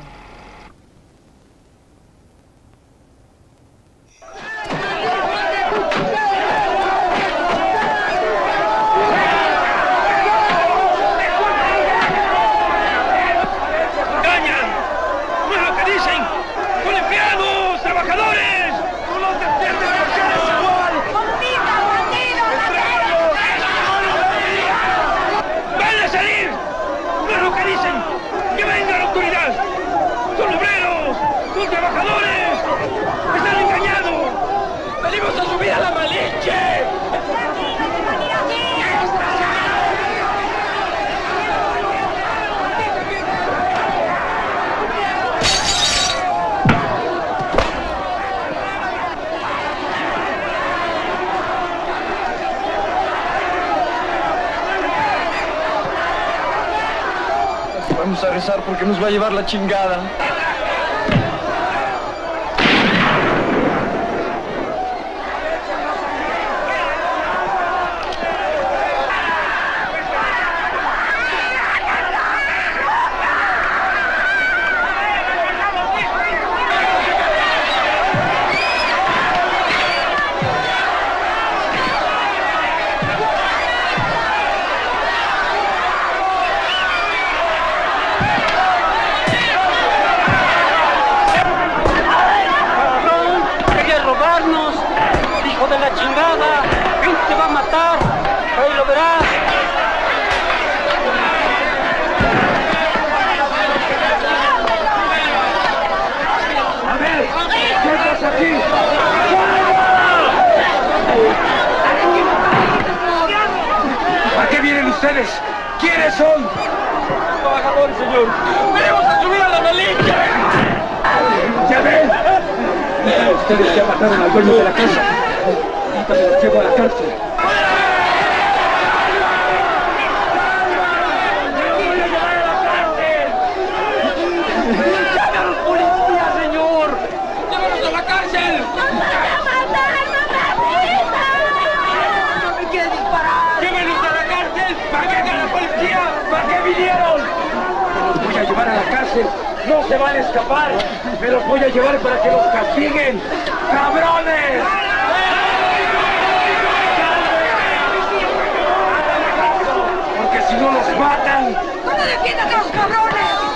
Vamos a rezar porque nos va a llevar la chingada. ¿A qué vienen ustedes? ¿Quiénes son? Trabajadores, señor. ¡Venimos a subir a la milicia! ¡Ya ven! Ustedes ya mataron al dueño de la casa. Ahorita me los llevo a la cárcel. ¡Llame a los policías, señor! ¡Llévanos a la cárcel! ¿Para qué vinieron? Me los voy a llevar a la cárcel. No se van a escapar. Me los voy a llevar para que los castiguen. ¡Cabrones! Porque si no los matan. ¡No te defiendas de los cabrones!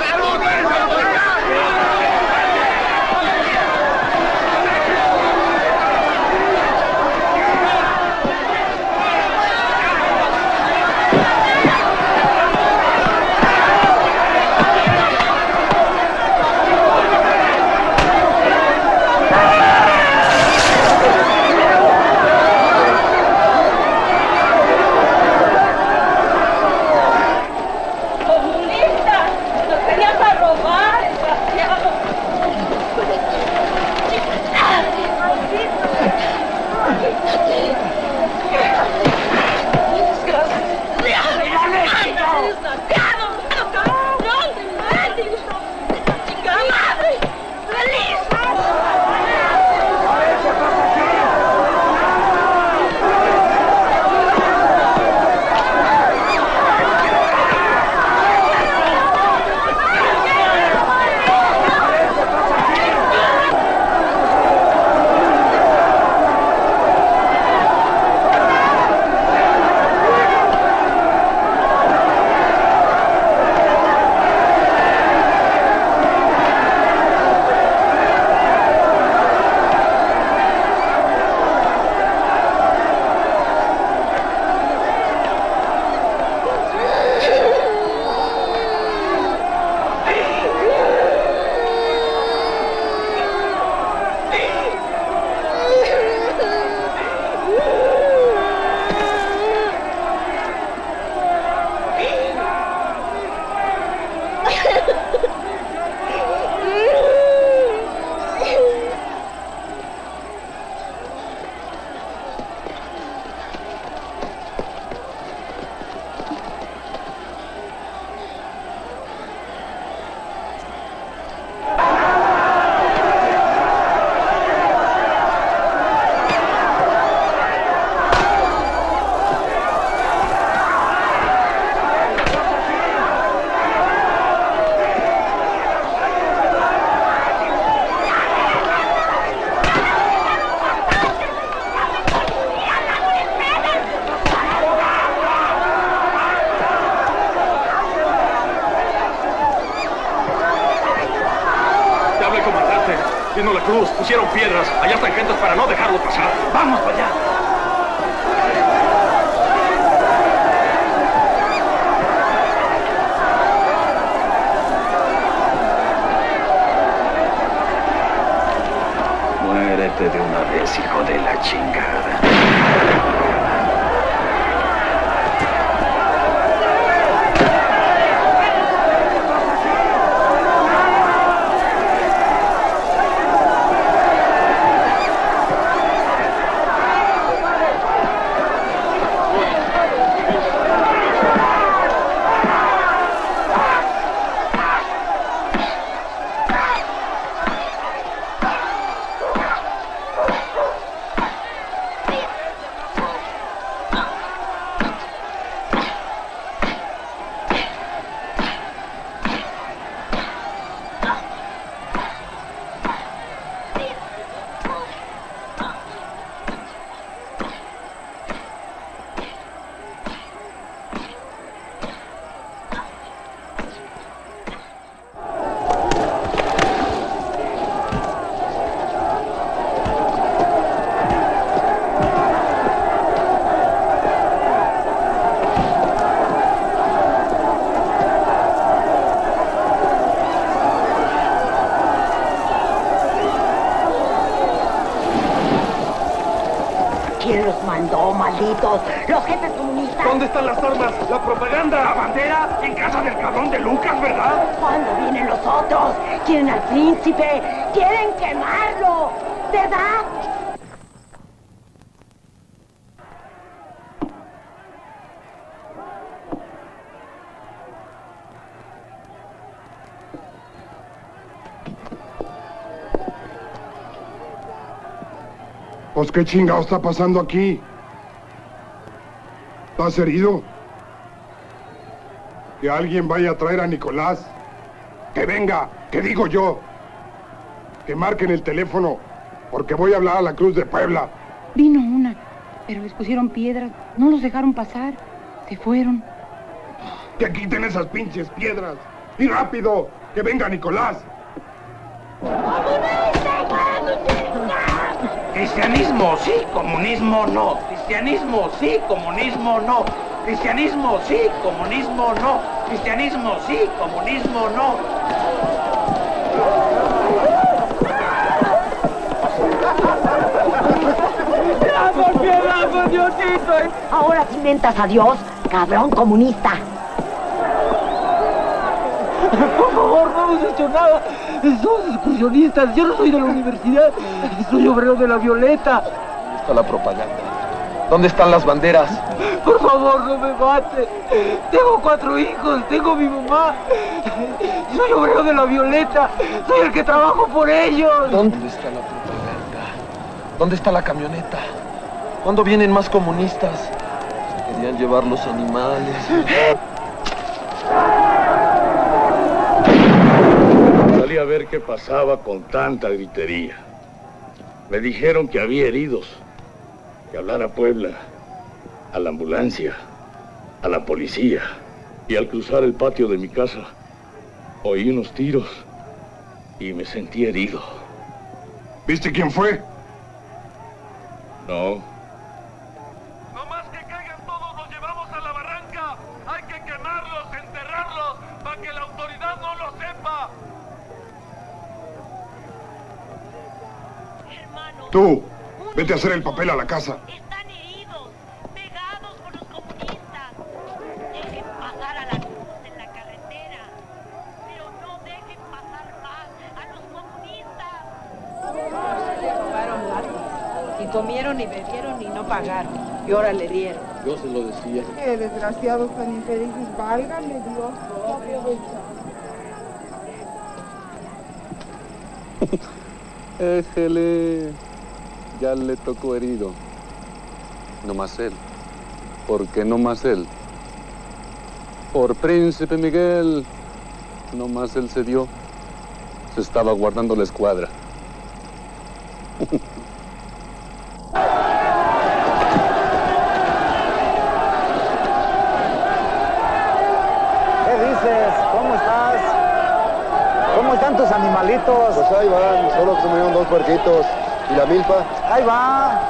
Viendo la cruz, pusieron piedras. Allá están gentes para no dejarlo pasar. ¡Vamos para allá! Muérete de una vez, hijo de la chingada. ¿Quién los mandó, malditos? Los jefes comunistas. ¿Dónde están las armas? ¿La propaganda? ¿La bandera? En casa del cabrón de Lucas, ¿verdad? ¿Cuándo vienen los otros? ¿Quieren al príncipe? ¿Quieren quemarlo? ¿Verdad? Pues qué chingado está pasando aquí. ¿Estás herido? Que alguien vaya a traer a Nicolás. Que venga, que digo yo. Que marquen el teléfono, porque voy a hablar a la Cruz de Puebla. Vino una, pero les pusieron piedras. No los dejaron pasar. Se fueron. Que quiten esas pinches piedras. Y rápido, que venga Nicolás. Cristianismo sí, comunismo no. Cristianismo sí, comunismo no. Cristianismo sí, comunismo no. Cristianismo sí, comunismo no. ¡Por piedad, por Diosito! Ahora sí mentas a Dios, cabrón comunista. Por favor, no hemos hecho nada. Somos excursionistas. Yo no soy de la universidad. Soy obrero de la Violeta. ¿Dónde está la propaganda? ¿Dónde están las banderas? Por favor, no me mate. Tengo cuatro hijos. Tengo mi mamá. Soy obrero de la Violeta. Soy el que trabajo por ellos. ¿Dónde está la propaganda? ¿Dónde está la camioneta? ¿Cuándo vienen más comunistas? Se querían llevar los animales. Salí a ver qué pasaba con tanta gritería. Me dijeron que había heridos, que hablara a Puebla, a la ambulancia, a la policía. Y al cruzar el patio de mi casa, oí unos tiros y me sentí herido. ¿Viste quién fue? No. No más que caigan todos, los llevamos a la barranca. Hay que quemarlos, enterrarlos, para que la autoridad no lo sepa. Tú, vete a hacer el papel a la casa. Están heridos, pegados por los comunistas. Dejen pasar a la cruz en la carretera, pero no dejen pasar más a los comunistas. Le robaron latas. Y comieron y bebieron y no pagaron. Y ahora le dieron. Yo se lo decía. Qué desgraciados tan infelices, válgame Dios. Éjele, ya le tocó herido. No más él. ¿Por qué no más él? Por Príncipe Miguel. No más él se dio. Se estaba guardando la escuadra. ¿Qué dices? ¿Cómo estás? ¿Cómo están tus animalitos? Pues ahí van, solo que se murieron dos puerquitos. ¿Y la milpa? Ahí va.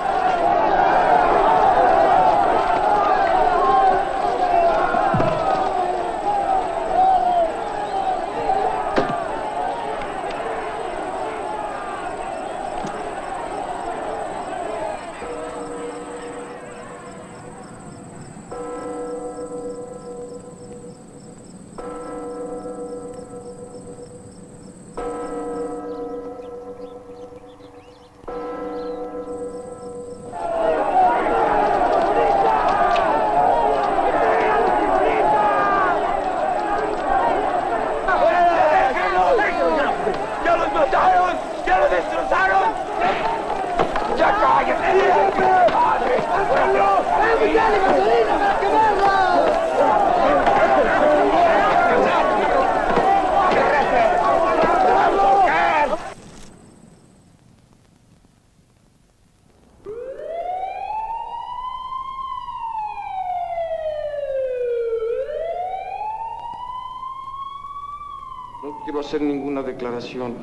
No quiero hacer ninguna declaración.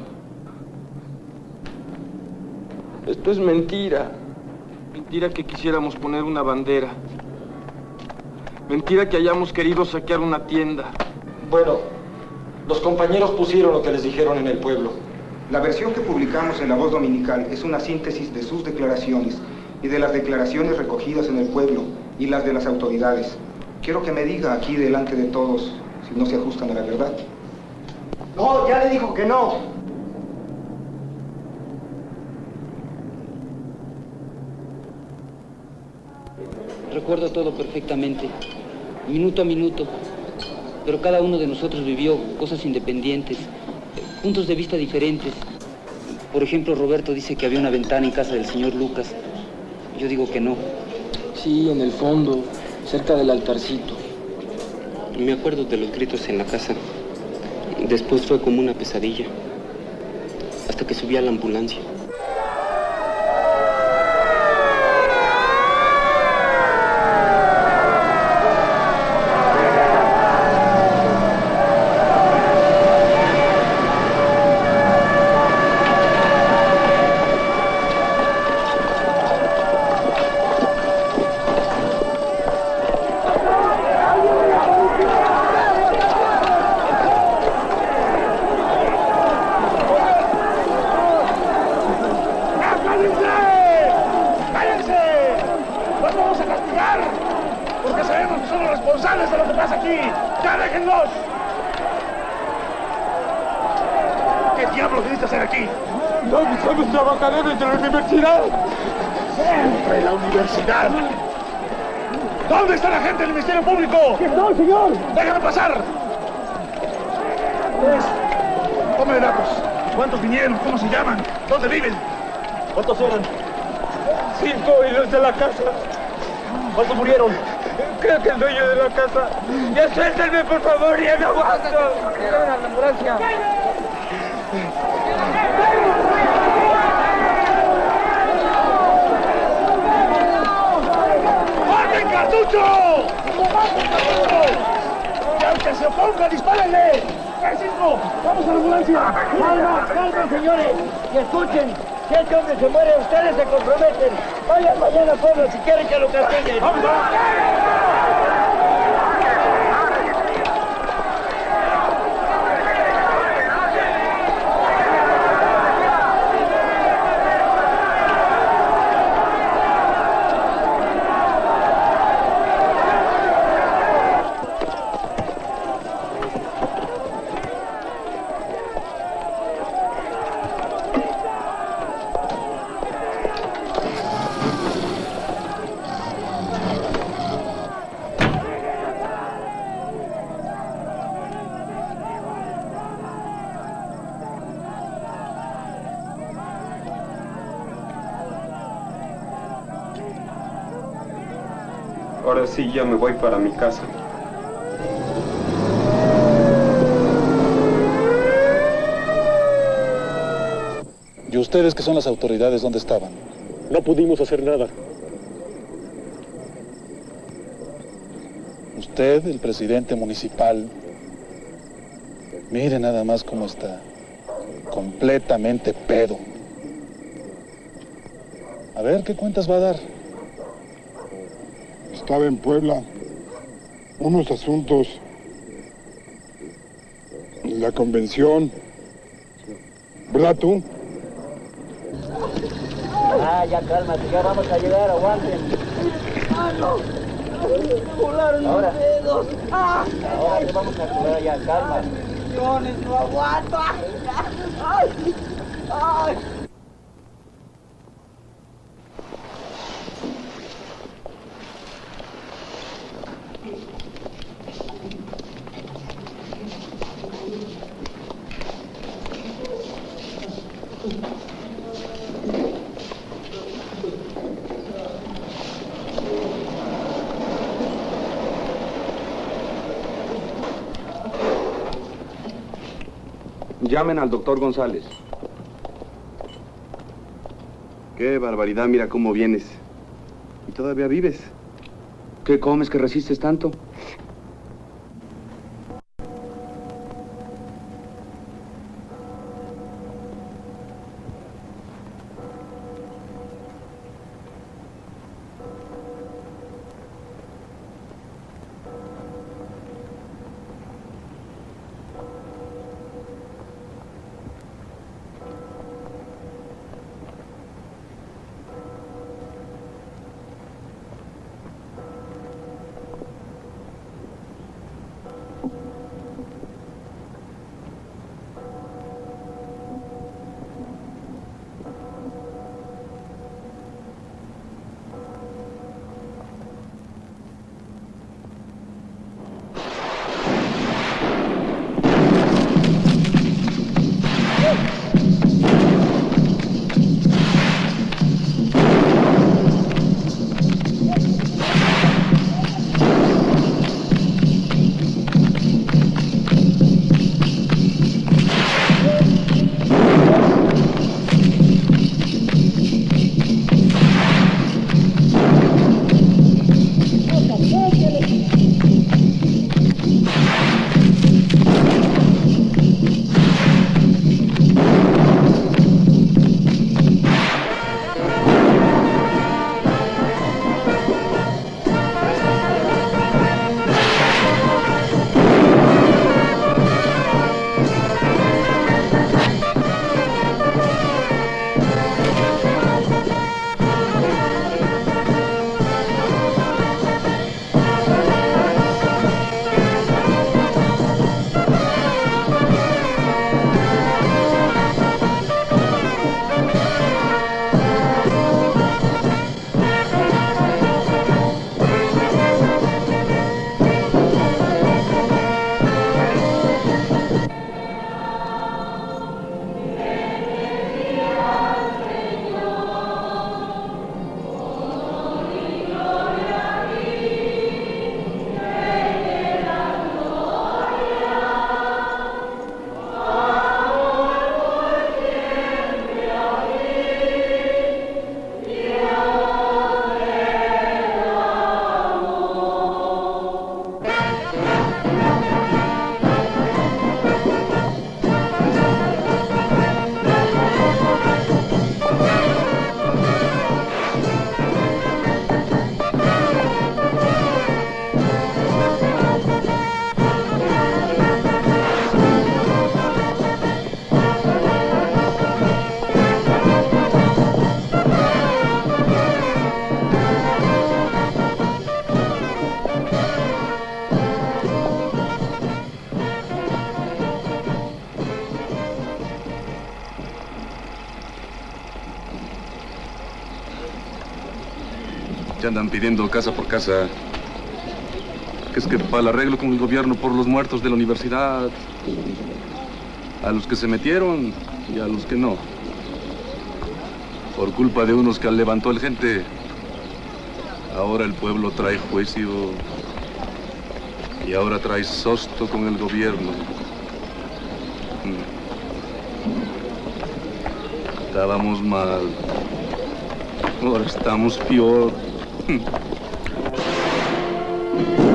Esto es mentira. Mentira que quisiéramos poner una bandera. Mentira que hayamos querido saquear una tienda. Bueno, los compañeros pusieron lo que les dijeron en el pueblo. La versión que publicamos en La Voz Dominical es una síntesis de sus declaraciones y de las declaraciones recogidas en el pueblo y las de las autoridades. Quiero que me diga aquí delante de todos si no se ajustan a la verdad. No, ya le dijo que no. Recuerdo todo perfectamente, minuto a minuto, pero cada uno de nosotros vivió cosas independientes, puntos de vista diferentes. Por ejemplo, Roberto dice que había una ventana en casa del señor Lucas. Yo digo que no. Sí, en el fondo, cerca del altarcito. Me acuerdo de los gritos en la casa. Después fue como una pesadilla, hasta que subí a la ambulancia. ¡Siempre la universidad! ¿Dónde está la gente del Ministerio Público? ¡No, señor! ¡Déjame pasar! Pues, tome datos. ¿Cuántos vinieron? ¿Cómo se llaman? ¿Dónde viven? ¿Cuántos eran? Cinco y los de la casa. ¿Cuántos murieron? Creo que el dueño de la casa. Ya suéltenme, por favor, ya no aguanto. Llegaron a la ambulancia. ¡Maten cartucho! ¡Y al que se oponga, dispárenle! ¡Francisco, vamos a la ambulancia! ¡Calma, calma, señores! Y escuchen, si este hombre se muere, ustedes se comprometen. Vayan mañana al pueblo si quieren que lo castiguen. ¡Vamos! Ahora sí, ya me voy para mi casa. ¿Y ustedes, que son las autoridades, dónde estaban? No pudimos hacer nada. Usted, el presidente municipal, mire nada más cómo está. Completamente pedo. A ver, ¿qué cuentas va a dar? Estaba en Puebla, unos asuntos, la convención, ¿verdad tú? Ah, ya cálmate, ya vamos a llegar, aguanten. ¡Ah, no! ¡Me volaron los dedos! ¡Ah! Ahora te vamos a curar, ya, calma. ¡Millones, no aguanto! ¡Ay! ¡Ay! Llamen al doctor González. Qué barbaridad, mira cómo vienes. ¿Y todavía vives? ¿Qué comes que resistes tanto? Ya andan pidiendo casa por casa. Que es que para el arreglo con el gobierno por los muertos de la universidad. A los que se metieron y a los que no. Por culpa de unos que levantó el gente, ahora el pueblo trae juicio. Y ahora trae sosto con el gobierno. Estábamos mal. Ahora estamos peor.